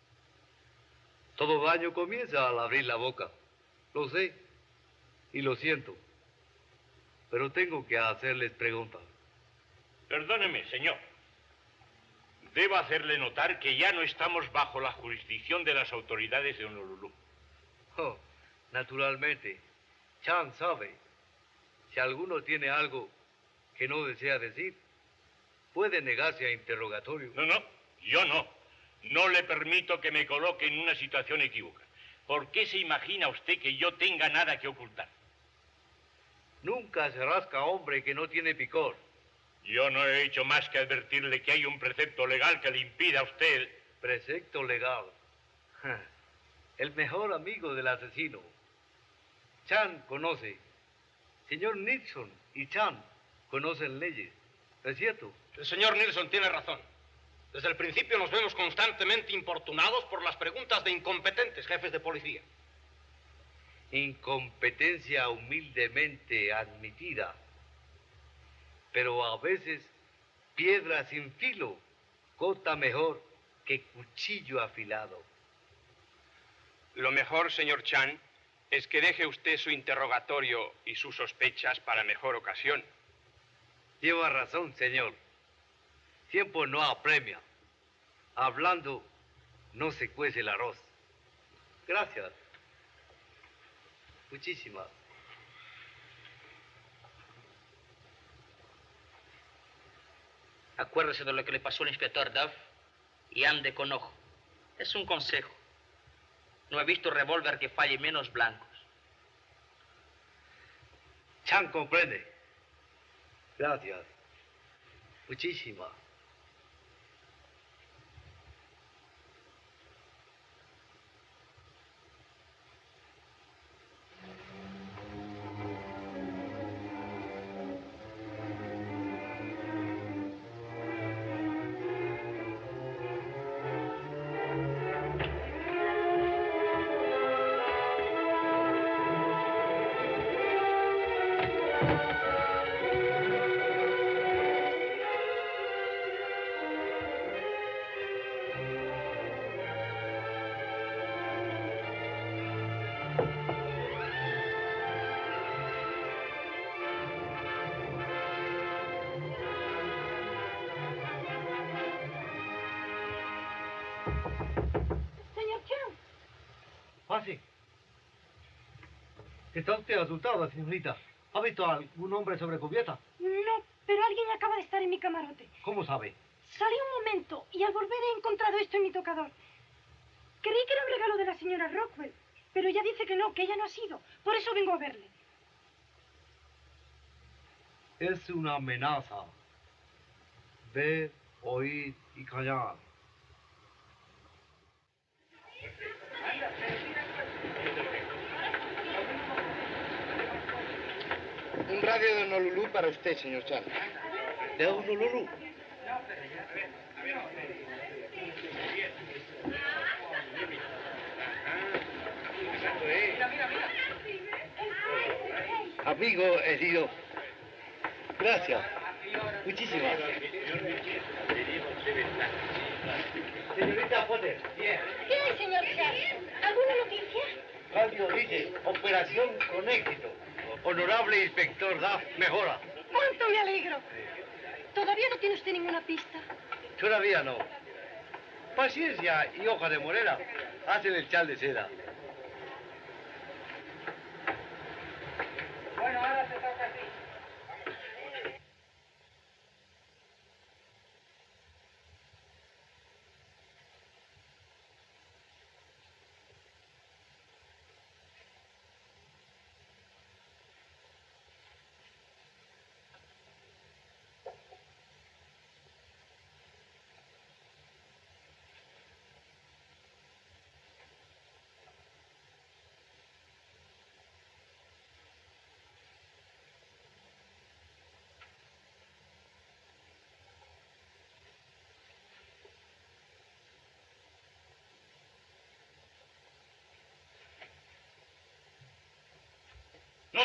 Speaker 20: Todo daño comienza al abrir la boca. Lo sé y lo siento. Pero tengo que hacerles preguntas.
Speaker 11: Perdóneme, señor. Debo hacerle notar que ya no estamos bajo la jurisdicción de las autoridades de Honolulu.
Speaker 20: Oh, naturalmente. Chan sabe. Si alguno tiene algo que no desea decir, puede negarse a interrogatorio.
Speaker 11: No, no, yo no. No le permito que me coloque en una situación equívoca. ¿Por qué se imagina usted que yo tenga nada que ocultar?
Speaker 20: Nunca se rasca hombre que no tiene picor.
Speaker 11: Yo no he hecho más que advertirle que hay un precepto legal que le impida a usted...
Speaker 20: ¿Precepto legal? El mejor amigo del asesino. Chan conoce. Señor Nixon y Chan conocen leyes. ¿Es cierto?
Speaker 6: El señor Nilsson tiene razón. Desde el principio nos vemos constantemente importunados por las preguntas de incompetentes jefes de policía.
Speaker 20: Incompetencia humildemente admitida. Pero a veces piedra sin filo corta mejor que cuchillo afilado.
Speaker 5: Lo mejor, señor Chan, es que deje usted su interrogatorio y sus sospechas para mejor ocasión.
Speaker 20: Lleva razón, señor. Tiempo no apremia. Hablando no se cuece el arroz. Gracias. Muchísimas.
Speaker 9: Acuérdese de lo que le pasó al inspector Duff y ande con ojo. Es un consejo. No he visto revólver que falle menos blancos.
Speaker 20: Chan comprende. Gracias. Muchísimas.
Speaker 4: Pase. Está usted asustada, señorita. ¿Ha visto a algún hombre sobre cubierta?
Speaker 17: No, pero alguien acaba de estar en mi camarote.
Speaker 4: ¿Cómo sabe?
Speaker 17: Salí un momento y al volver he encontrado esto en mi tocador. Creí que era un regalo de la señora Rockwell, pero ella dice que no, que ella no ha sido. Por eso vengo a verle.
Speaker 20: Es una amenaza. Ver, oír y callar.
Speaker 22: Un radio de Honolulu para usted, señor Chan.
Speaker 20: ¿De Honolulu? Amigo herido. Gracias. Muchísimas. Señorita Potter. Bien.
Speaker 17: ¿Qué hay, señor Chan? ¿Alguna noticia?
Speaker 20: Radio dice, operación con éxito. Honorable inspector Duff, mejora.
Speaker 17: ¡Cuánto me alegro! ¿Todavía no tiene usted ninguna pista?
Speaker 20: Todavía no. Paciencia y hoja de morera hacen el chal de seda.
Speaker 21: Bueno, ahora te toca a ti.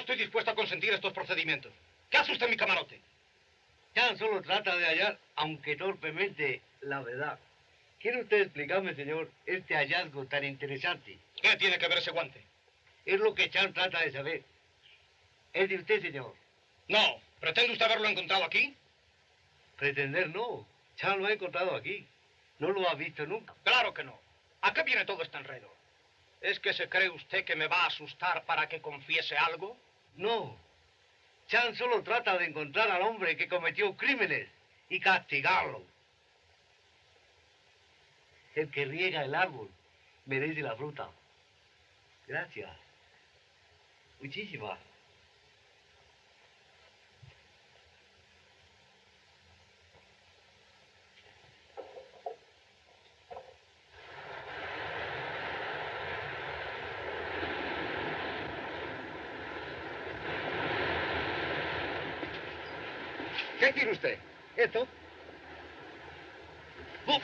Speaker 6: estoy dispuesto a consentir estos procedimientos. ¿Qué hace usted en mi camarote?
Speaker 20: Chan solo trata de hallar, aunque torpemente, la verdad. ¿Quiere usted explicarme, señor, este hallazgo tan interesante?
Speaker 6: ¿Qué tiene que ver ese guante?
Speaker 20: Es lo que Chan trata de saber. ¿Es de usted, señor?
Speaker 6: No. ¿Pretende usted haberlo encontrado aquí?
Speaker 20: Pretender no. Chan lo ha encontrado aquí. No lo ha visto nunca.
Speaker 6: Claro que no. ¿A qué viene todo este enredo? ¿Es que se cree usted que me va a asustar para que confiese algo?
Speaker 20: No. Chan solo trata de encontrar al hombre que cometió crímenes y castigarlo. El que riega el árbol merece la fruta. Gracias. Muchísimas.
Speaker 6: ¿Qué quiere usted?
Speaker 20: Esto. ¡Buf!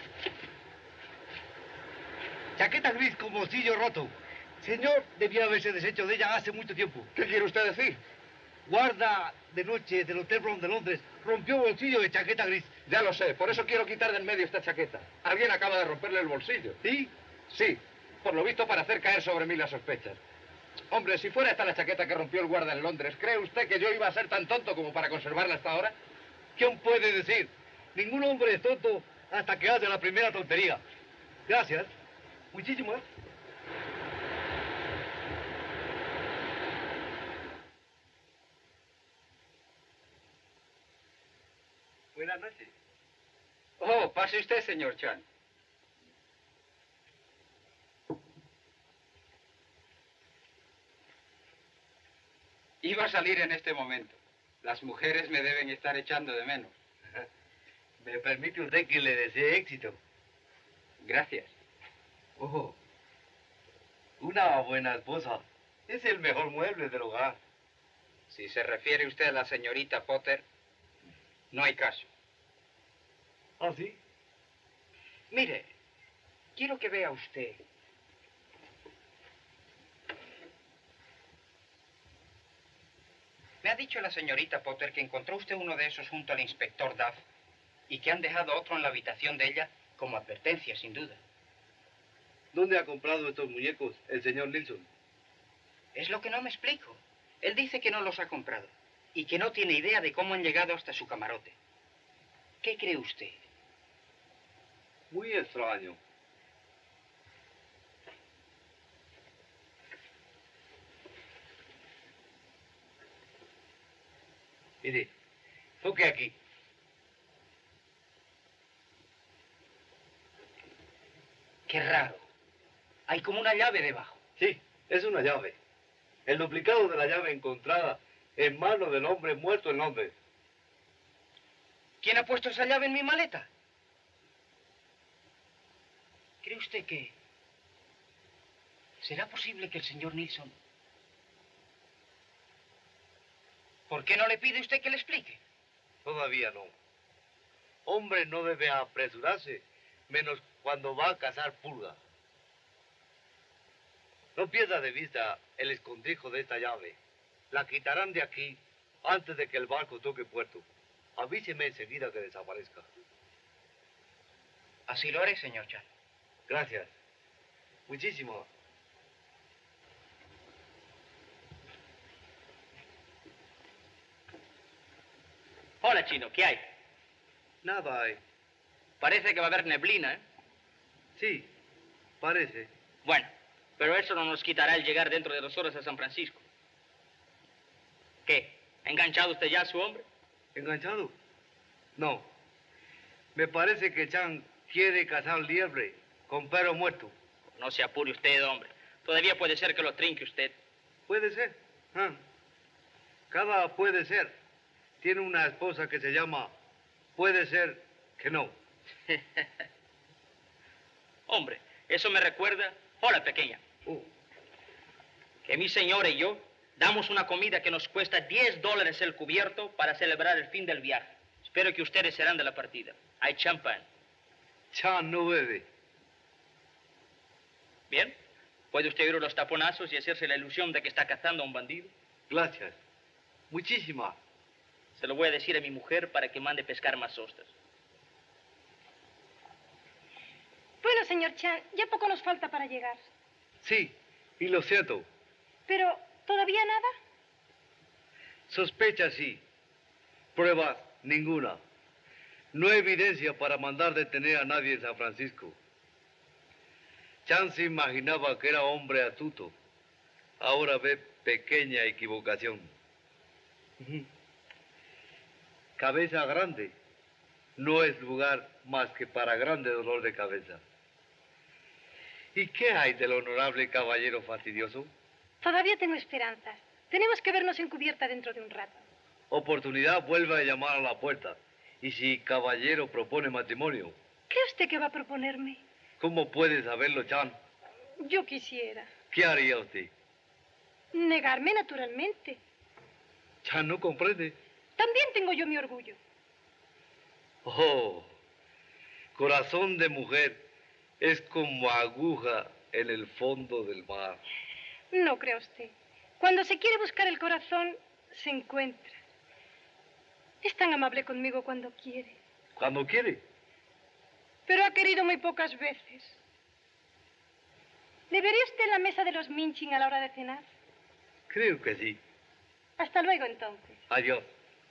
Speaker 20: Chaqueta gris con bolsillo roto. Señor, debía haberse deshecho de ella hace mucho tiempo.
Speaker 6: ¿Qué quiere usted decir?
Speaker 20: Guarda de noche del Hotel Brown de Londres rompió bolsillo de chaqueta gris.
Speaker 14: Ya lo sé, por eso quiero quitar de en medio esta chaqueta. Alguien acaba de romperle el bolsillo.
Speaker 20: ¿Sí?
Speaker 14: Sí, por lo visto para hacer caer sobre mí las sospechas. Hombre, si fuera esta la chaqueta que rompió el guarda en Londres, ¿cree usted que yo iba a ser tan tonto como para conservarla hasta ahora?
Speaker 20: ¿Quién puede decir? Ningún hombre es tonto hasta que hace la primera tontería. Gracias. Muchísimas. Buenas noches.
Speaker 12: Oh, pase usted, señor Chan. Iba a salir en este momento. Las mujeres me deben estar echando de menos.
Speaker 20: ¿Me permite usted que le desee éxito?
Speaker 12: Gracias.
Speaker 20: Ojo, una buena esposa es el mejor mueble del hogar.
Speaker 12: Si se refiere usted a la señorita Potter, no hay caso.
Speaker 20: ¿Ah, sí?
Speaker 12: Mire, quiero que vea usted. Me ha dicho la señorita Potter que encontró usted uno de esos junto al inspector Duff y que han dejado otro en la habitación de ella como advertencia, sin duda.
Speaker 20: ¿Dónde ha comprado estos muñecos el señor Nilsson?
Speaker 12: Es lo que no me explico. Él dice que no los ha comprado y que no tiene idea de cómo han llegado hasta su camarote. ¿Qué cree usted?
Speaker 20: Muy extraño. Mire, toque aquí.
Speaker 12: Qué raro. Hay como una llave debajo.
Speaker 20: Sí, es una llave. El duplicado de la llave encontrada en manos del hombre muerto en Londres.
Speaker 12: ¿Quién ha puesto esa llave en mi maleta? ¿Cree usted que será posible que el señor Nilsson... ¿Por qué no le pide usted que le explique?
Speaker 20: Todavía no. Hombre no debe apresurarse, menos cuando va a cazar pulga. No pierda de vista el escondrijo de esta llave. La quitarán de aquí antes de que el barco toque puerto. Avíseme enseguida que desaparezca.
Speaker 12: Así lo haré, señor Chan.
Speaker 20: Gracias. Muchísimo.
Speaker 9: Hola, Chino, ¿qué hay?
Speaker 20: Nada hay.
Speaker 9: Parece que va a haber neblina, ¿eh?
Speaker 20: Sí, parece.
Speaker 9: Bueno, pero eso no nos quitará el llegar dentro de dos horas a San Francisco. ¿Qué? ¿Ha enganchado usted ya a su hombre?
Speaker 20: ¿Enganchado? No. Me parece que Chan quiere cazar liebre con perro muerto.
Speaker 9: No se apure usted, hombre. Todavía puede ser que lo trinque usted.
Speaker 20: Puede ser. Ah. Cada puede ser. Tiene una esposa que se llama puede ser que no.
Speaker 9: Hombre, eso me recuerda... Hola, pequeña.
Speaker 20: Uh.
Speaker 9: Que mi señora y yo damos una comida que nos cuesta diez dólares el cubierto para celebrar el fin del viaje. Espero que ustedes serán de la partida. Hay champán.
Speaker 20: Chan no bebe.
Speaker 9: Bien. ¿Puede usted oír los taponazos y hacerse la ilusión de que está cazando a un bandido?
Speaker 20: Gracias. Muchísimas.
Speaker 9: Se lo voy a decir a mi mujer para que mande pescar más ostras.
Speaker 17: Bueno, señor Chan, ya poco nos falta para llegar.
Speaker 20: Sí, y lo siento.
Speaker 17: Pero, ¿todavía nada?
Speaker 20: Sospecha sí. Pruebas ninguna. No hay evidencia para mandar detener a nadie en San Francisco. Chan se imaginaba que era hombre astuto. Ahora ve pequeña equivocación. Cabeza grande no es lugar más que para grande dolor de cabeza. ¿Y qué hay del honorable caballero fastidioso?
Speaker 17: Todavía tengo esperanzas. Tenemos que vernos en cubierta dentro de un rato.
Speaker 20: Oportunidad vuelve a llamar a la puerta. Y si caballero propone matrimonio,
Speaker 17: ¿Cree usted que va a proponerme?
Speaker 20: ¿cómo puede saberlo, Chan?
Speaker 17: Yo quisiera.
Speaker 20: ¿Qué haría usted?
Speaker 17: Negarme, naturalmente.
Speaker 20: Chan no comprende.
Speaker 17: También tengo yo mi orgullo.
Speaker 20: Oh, corazón de mujer es como aguja en el fondo del mar.
Speaker 17: No crea usted. Cuando se quiere buscar el corazón, se encuentra. Es tan amable conmigo cuando quiere.
Speaker 20: ¿Cuándo quiere?
Speaker 17: Pero ha querido muy pocas veces. ¿Me vería usted en la mesa de los Minchin a la hora de cenar?
Speaker 20: Creo que sí.
Speaker 17: Hasta luego, entonces.
Speaker 20: Adiós.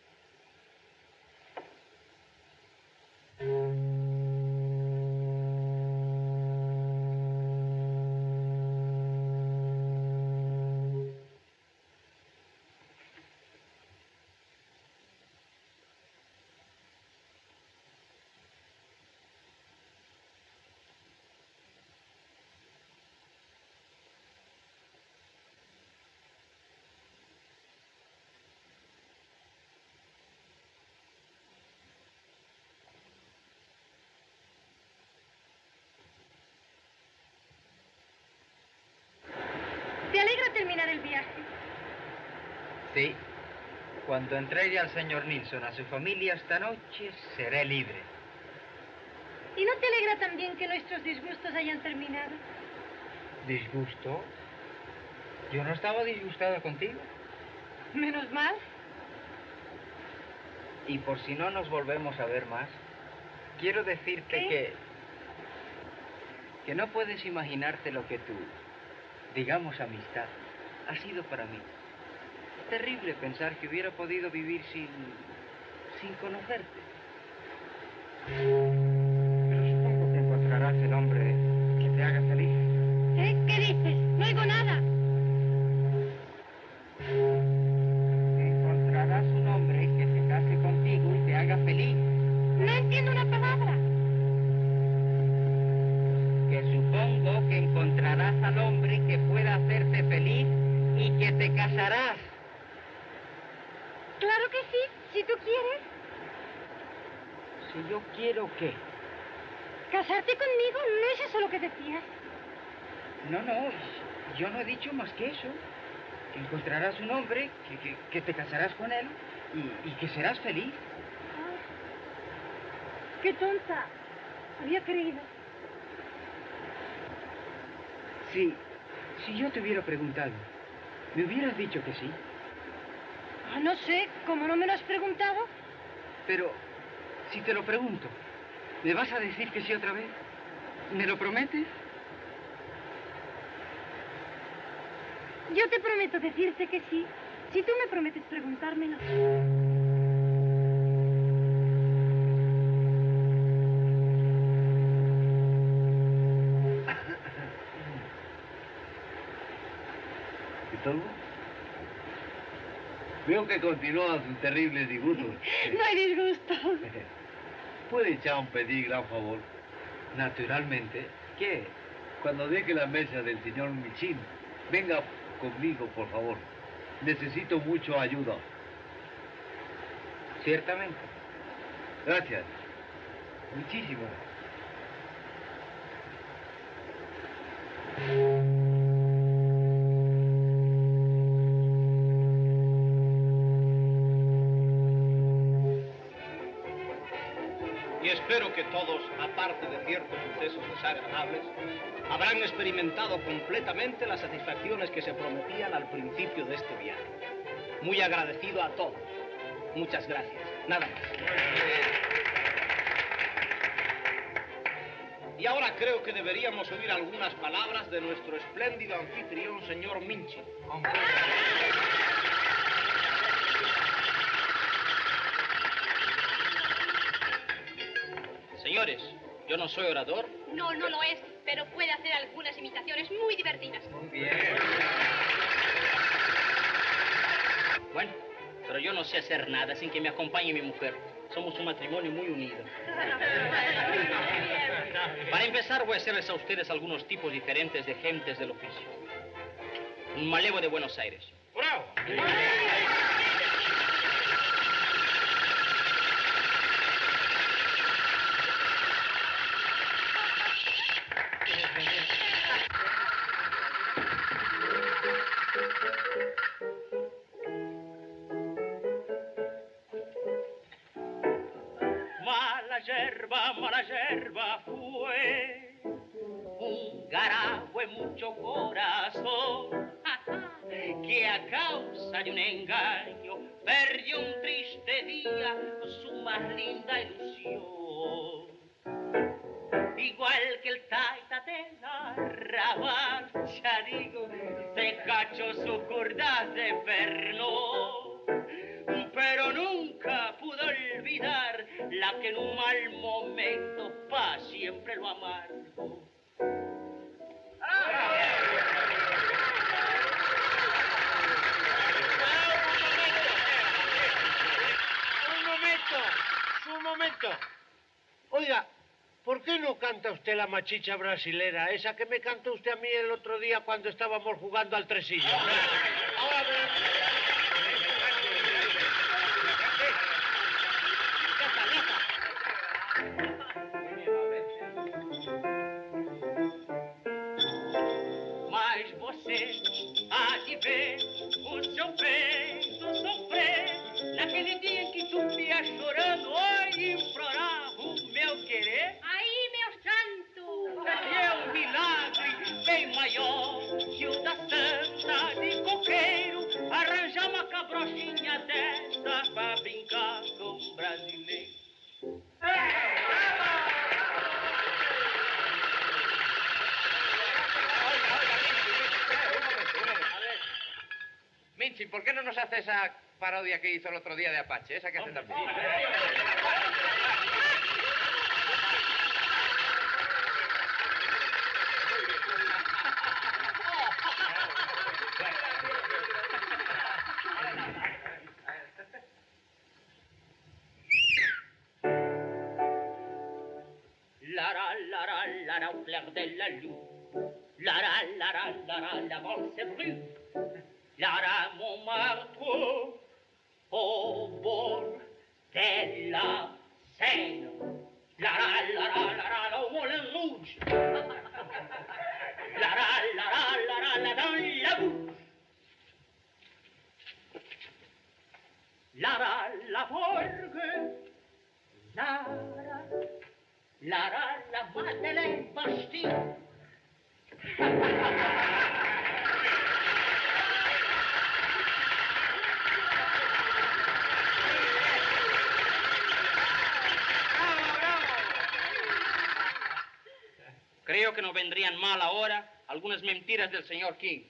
Speaker 17: ¿Te alegra terminar el viaje?
Speaker 12: Sí. Cuando entregue al señor Nilsson a su familia esta noche, seré libre.
Speaker 17: ¿Y no te alegra también que nuestros disgustos hayan terminado?
Speaker 12: ¿Disgusto? Yo no estaba disgustado contigo.
Speaker 17: Menos mal.
Speaker 12: Y por si no nos volvemos a ver más, quiero decirte
Speaker 17: ¿Qué?
Speaker 12: que... que no puedes imaginarte lo que tú, digamos amistad, ha sido para mí. Terrible pensar que hubiera podido vivir sin... sin conocerte. Pero supongo que encontrarás el hombre que te haga feliz.
Speaker 17: ¿Eh? ¿Qué dices? No oigo nada.
Speaker 12: Encontrarás un hombre que se case contigo y te haga feliz.
Speaker 17: No entiendo una palabra.
Speaker 12: Que supongo que encontrarás al hombre que pueda hacerte feliz y que te casarás.
Speaker 17: Claro que sí, si tú quieres.
Speaker 12: Si yo quiero, ¿qué?
Speaker 17: ¿Casarte conmigo? ¿No es eso lo que decías?
Speaker 12: No, no, yo no he dicho más que eso. Que encontrarás un hombre, que, que, que te casarás con él y, y que serás feliz.
Speaker 17: Ah, ¡qué tonta! Había creído.
Speaker 12: Sí, si yo te hubiera preguntado, ¿me hubieras dicho que sí?
Speaker 17: Ah, no sé, ¿cómo no me lo has preguntado?
Speaker 12: Pero, si te lo pregunto, ¿me vas a decir que sí otra vez? ¿Me lo prometes?
Speaker 17: Yo te prometo decirte que sí, si tú me prometes preguntármelo.
Speaker 20: ¿Y todo? Veo que continúa sus terribles disgustos.
Speaker 17: No hay disgusto.
Speaker 20: ¿Puede Chan pedir gran favor?
Speaker 12: Naturalmente. ¿Qué?
Speaker 20: Cuando deje la mesa del señor Michin, venga conmigo, por favor. Necesito mucho ayuda.
Speaker 12: Ciertamente.
Speaker 20: Gracias. Muchísimas.
Speaker 6: Y espero que todos, aparte de ciertos sucesos desagradables, habrán experimentado completamente las satisfacciones que se prometían al principio de este viaje. muy agradecido a todos. Muchas gracias. Nada más. Y ahora creo que deberíamos oír algunas palabras de nuestro espléndido anfitrión, señor Minchin. Señores, yo no soy orador.
Speaker 10: No, no lo es, pero puede hacer algunas imitaciones muy divertidas.
Speaker 6: Muy bien. Bueno, pero yo no sé hacer nada sin que me acompañe mi mujer. Somos un matrimonio muy unido. Para empezar, voy a hacerles a ustedes algunos tipos diferentes de gentes del oficio. Un malevo de Buenos Aires.
Speaker 15: ¡Bravo!
Speaker 9: Mala yerba, mala yerba fue un garajo en mucho corazón que a causa de un engaño perdió un triste día su más linda ilusión. Igual que el taita de la arrabal, ya digo, se cachó su curda de perno, pero nunca pudo olvidar la que en un mal momento pa' siempre lo amargo.
Speaker 15: Un momento, un momento. Oiga, ¿por qué no canta usted la machicha brasilera, esa que me cantó usted a mí el otro día cuando estábamos jugando al tresillo? Ahora
Speaker 9: Mas você há de ver o seu peito sofrer naquele dia em que tu via chorando, oi, implorava o meu querer.
Speaker 10: Aí, meu santo!
Speaker 9: E é um milagre bem maior que o da Santa de Coqueiro arranjar uma cabrochinha dessa pra brincar com o brasileiro.
Speaker 14: Minchi, ¿por qué no nos hace esa parodia que hizo el otro día de Apache? Esa que hace también.
Speaker 9: La la la la la la au clair de la lune. La la la la la la la bande se brûle. La la Montmartre au bord de la Seine. La la la la la la la au Moulin Rouge. La la la la la la la dans la bouche. La la la Forgue. La la la la la Madeleine Bastille. Creo que no vendrían mal ahora algunas mentiras del señor King.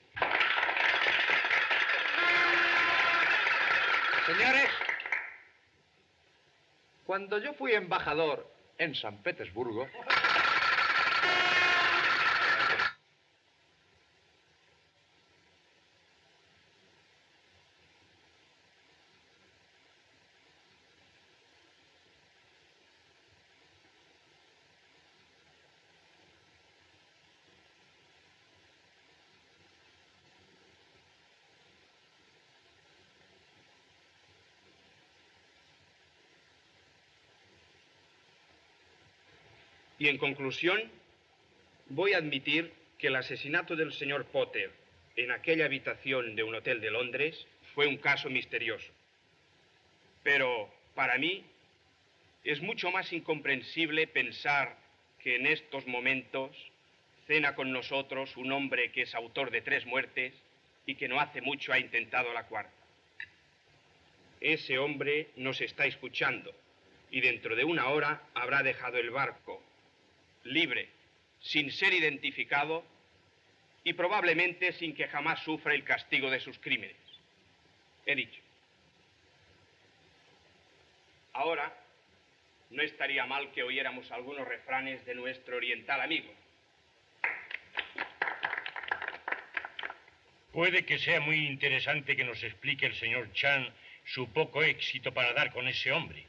Speaker 14: Señores, cuando yo fui embajador en San Petersburgo,
Speaker 5: y en conclusión, voy a admitir que el asesinato del señor Potter en aquella habitación de un hotel de Londres fue un caso misterioso. Pero para mí es mucho más incomprensible pensar que en estos momentos cena con nosotros un hombre que es autor de tres muertes y que no hace mucho ha intentado la cuarta. ese hombre nos está escuchando y dentro de una hora habrá dejado el barco libre, sin ser identificado y probablemente sin que jamás sufra el castigo de sus crímenes. He dicho. Ahora, no estaría mal que oyéramos algunos refranes de nuestro oriental amigo.
Speaker 11: Puede que sea muy interesante que nos explique el señor Chan su poco éxito para dar con ese hombre.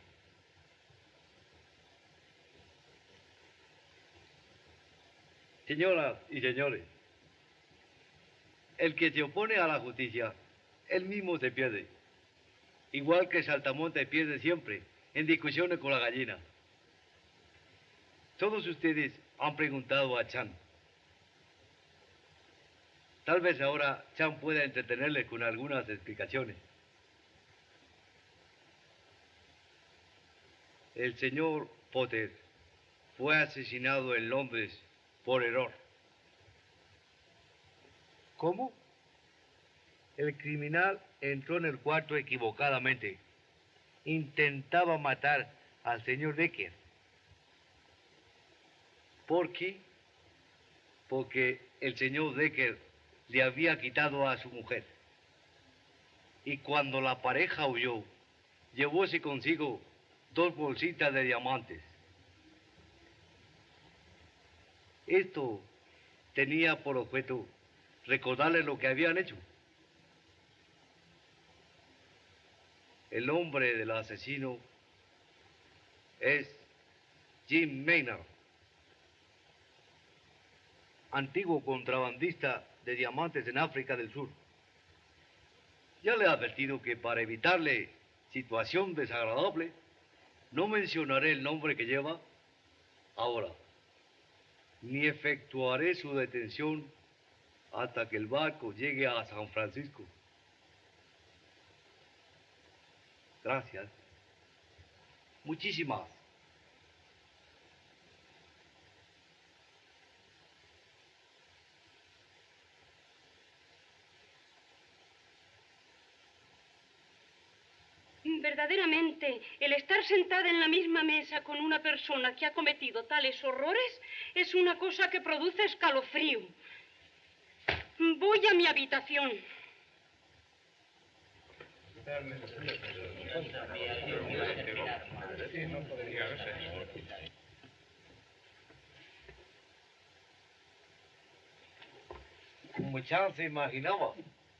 Speaker 20: Señoras y señores, el que se opone a la justicia, él mismo se pierde. Igual que Saltamonte pierde siempre en discusiones con la gallina. Todos ustedes han preguntado a Chan. Tal vez ahora Chan pueda entretenerles con algunas explicaciones. El señor Potter fue asesinado en Londres por error. ¿Cómo? El criminal entró en el cuarto equivocadamente. Intentaba matar al señor Decker. ¿Por qué? Porque el señor Decker le había quitado a su mujer. Y cuando la pareja huyó, llevóse consigo dos bolsitas de diamantes. Esto tenía por objeto recordarles lo que habían hecho. El nombre del asesino es Jim Maynard, antiguo contrabandista de diamantes en África del Sur. Ya le he advertido que para evitarle situación desagradable, no mencionaré el nombre que lleva ahora, ni efectuaré su detención hasta que el barco llegue a San Francisco. Gracias. Muchísimas.
Speaker 10: Verdaderamente, el estar sentada en la misma mesa con una persona que ha cometido tales horrores es una cosa que produce escalofrío. Voy a mi habitación.
Speaker 20: Como Chan se imaginaba,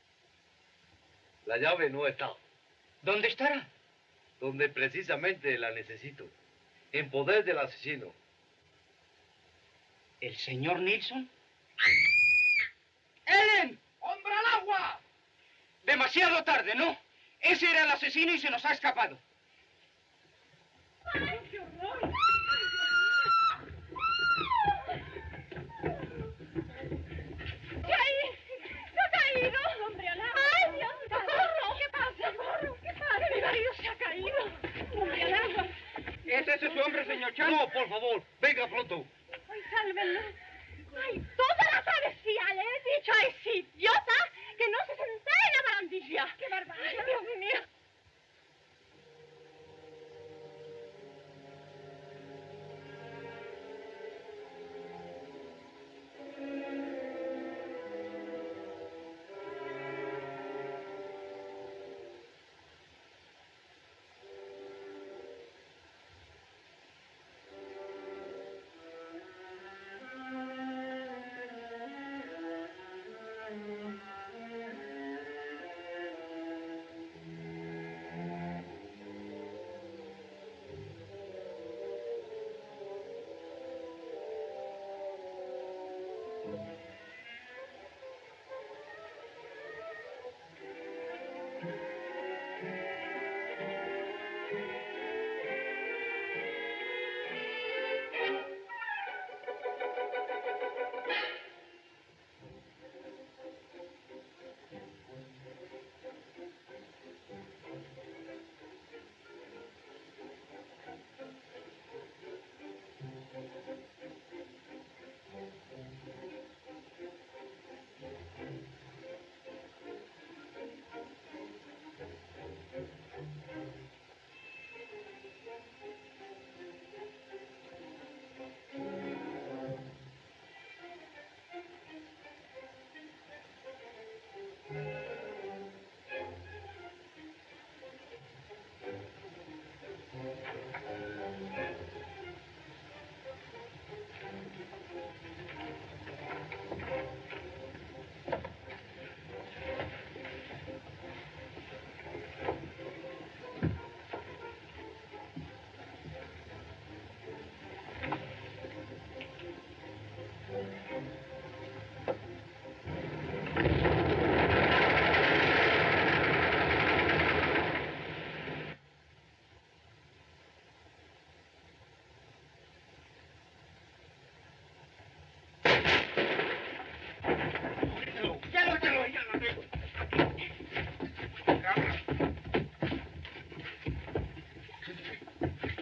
Speaker 20: la llave no está.
Speaker 12: ¿Dónde estará?
Speaker 20: Donde precisamente la necesito, en poder del asesino.
Speaker 12: ¿El señor Nilsson?
Speaker 6: ¡Ellen! ¡Hombre al agua!
Speaker 12: Demasiado tarde, ¿no? Ese era el asesino y se nos ha escapado.
Speaker 10: ¡Ay, qué horror! ¿Qué hay? ¡Se ha caído! ¡Hombre al agua! ¡Ay, Dios! ¡Socorro! ¿Qué pasa? ¡Socorro! ¿Qué pasa? Mi marido se ha caído. ¡Hombre al agua!
Speaker 12: ¿Es ese su hombre, señor Chan?
Speaker 20: No, por favor, venga pronto.
Speaker 10: ¡Ay, sálvenlo! ¡Ay, toda la travesía le he dicho a ese idiota que no se sentara en la barandilla! ¡Qué barbaridad! ¡Dios mío!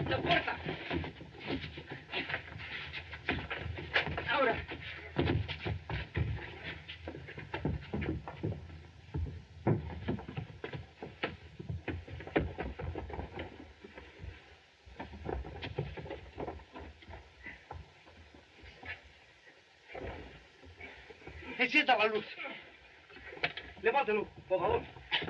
Speaker 3: La puerta. Ahora.
Speaker 4: Encienda la luz. Levántelo, por favor.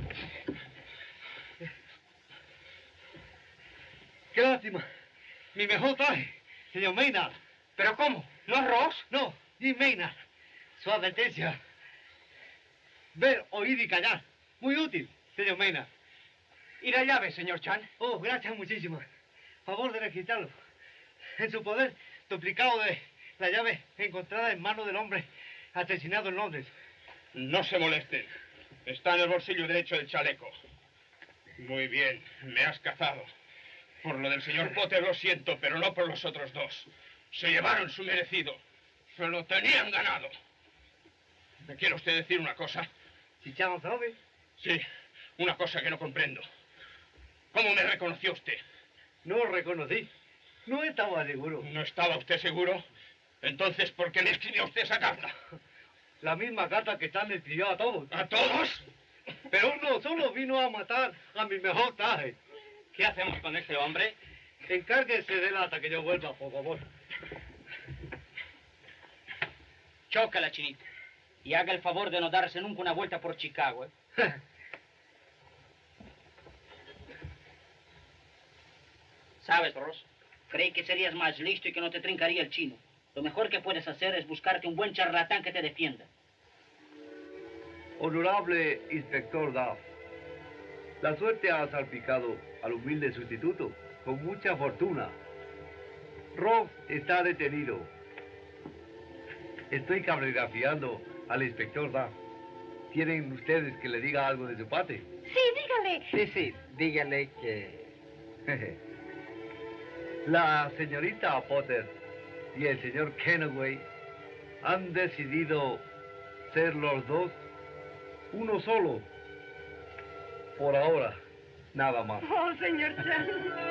Speaker 4: Qué lástima. Mi mejor traje, señor Maynard.
Speaker 12: ¿Pero cómo? ¿No es Ross?
Speaker 4: No, Jim Maynard. Su advertencia. Ver, oír y callar. Muy útil, señor Maynard.
Speaker 12: ¿Y la llave, señor Chan?
Speaker 4: Oh, gracias muchísimas. Favor de registrarlo. En su poder, duplicado de la llave encontrada en manos del hombre asesinado en Londres.
Speaker 5: No se molesten. Está en el bolsillo derecho del chaleco. Muy bien, me has cazado. Por lo del señor Potter lo siento, pero no por los otros dos. Se llevaron su merecido. Se lo tenían ganado. ¿Me quiere usted decir una cosa?
Speaker 4: ¿Si ya no sabe?
Speaker 5: Sí, una cosa que no comprendo. ¿Cómo me reconoció usted?
Speaker 4: No lo reconocí. No estaba seguro.
Speaker 5: ¿No estaba usted seguro? Entonces, ¿por qué me escribió usted esa carta?
Speaker 4: La misma carta que Chan le escribió a todos.
Speaker 5: ¿A todos?
Speaker 4: Pero uno solo vino a matar a mi mejor traje.
Speaker 12: ¿Qué hacemos con ese hombre?
Speaker 4: Encárguese de él hasta que yo vuelva, por favor.
Speaker 12: Chócala, Chinito. Y haga el favor de no darse nunca una vuelta por Chicago, ¿eh? ¿Sabes, Ross? Creí que serías más listo y que no te trincaría el chino. Lo mejor que puedes hacer es buscarte un buen charlatán que te defienda.
Speaker 20: Honorable inspector Duff, la suerte ha salpicado al humilde sustituto con mucha fortuna. Ross está detenido. Estoy cabregrafiando al inspector Duff. ¿Quieren ustedes que le diga algo de su parte?
Speaker 17: Sí, dígale.
Speaker 13: Sí, sí, dígale que...
Speaker 20: La señorita Potter y el señor Kenaway han decidido ser los dos uno solo. Por ahora, nada más.
Speaker 17: Oh, señor Chan.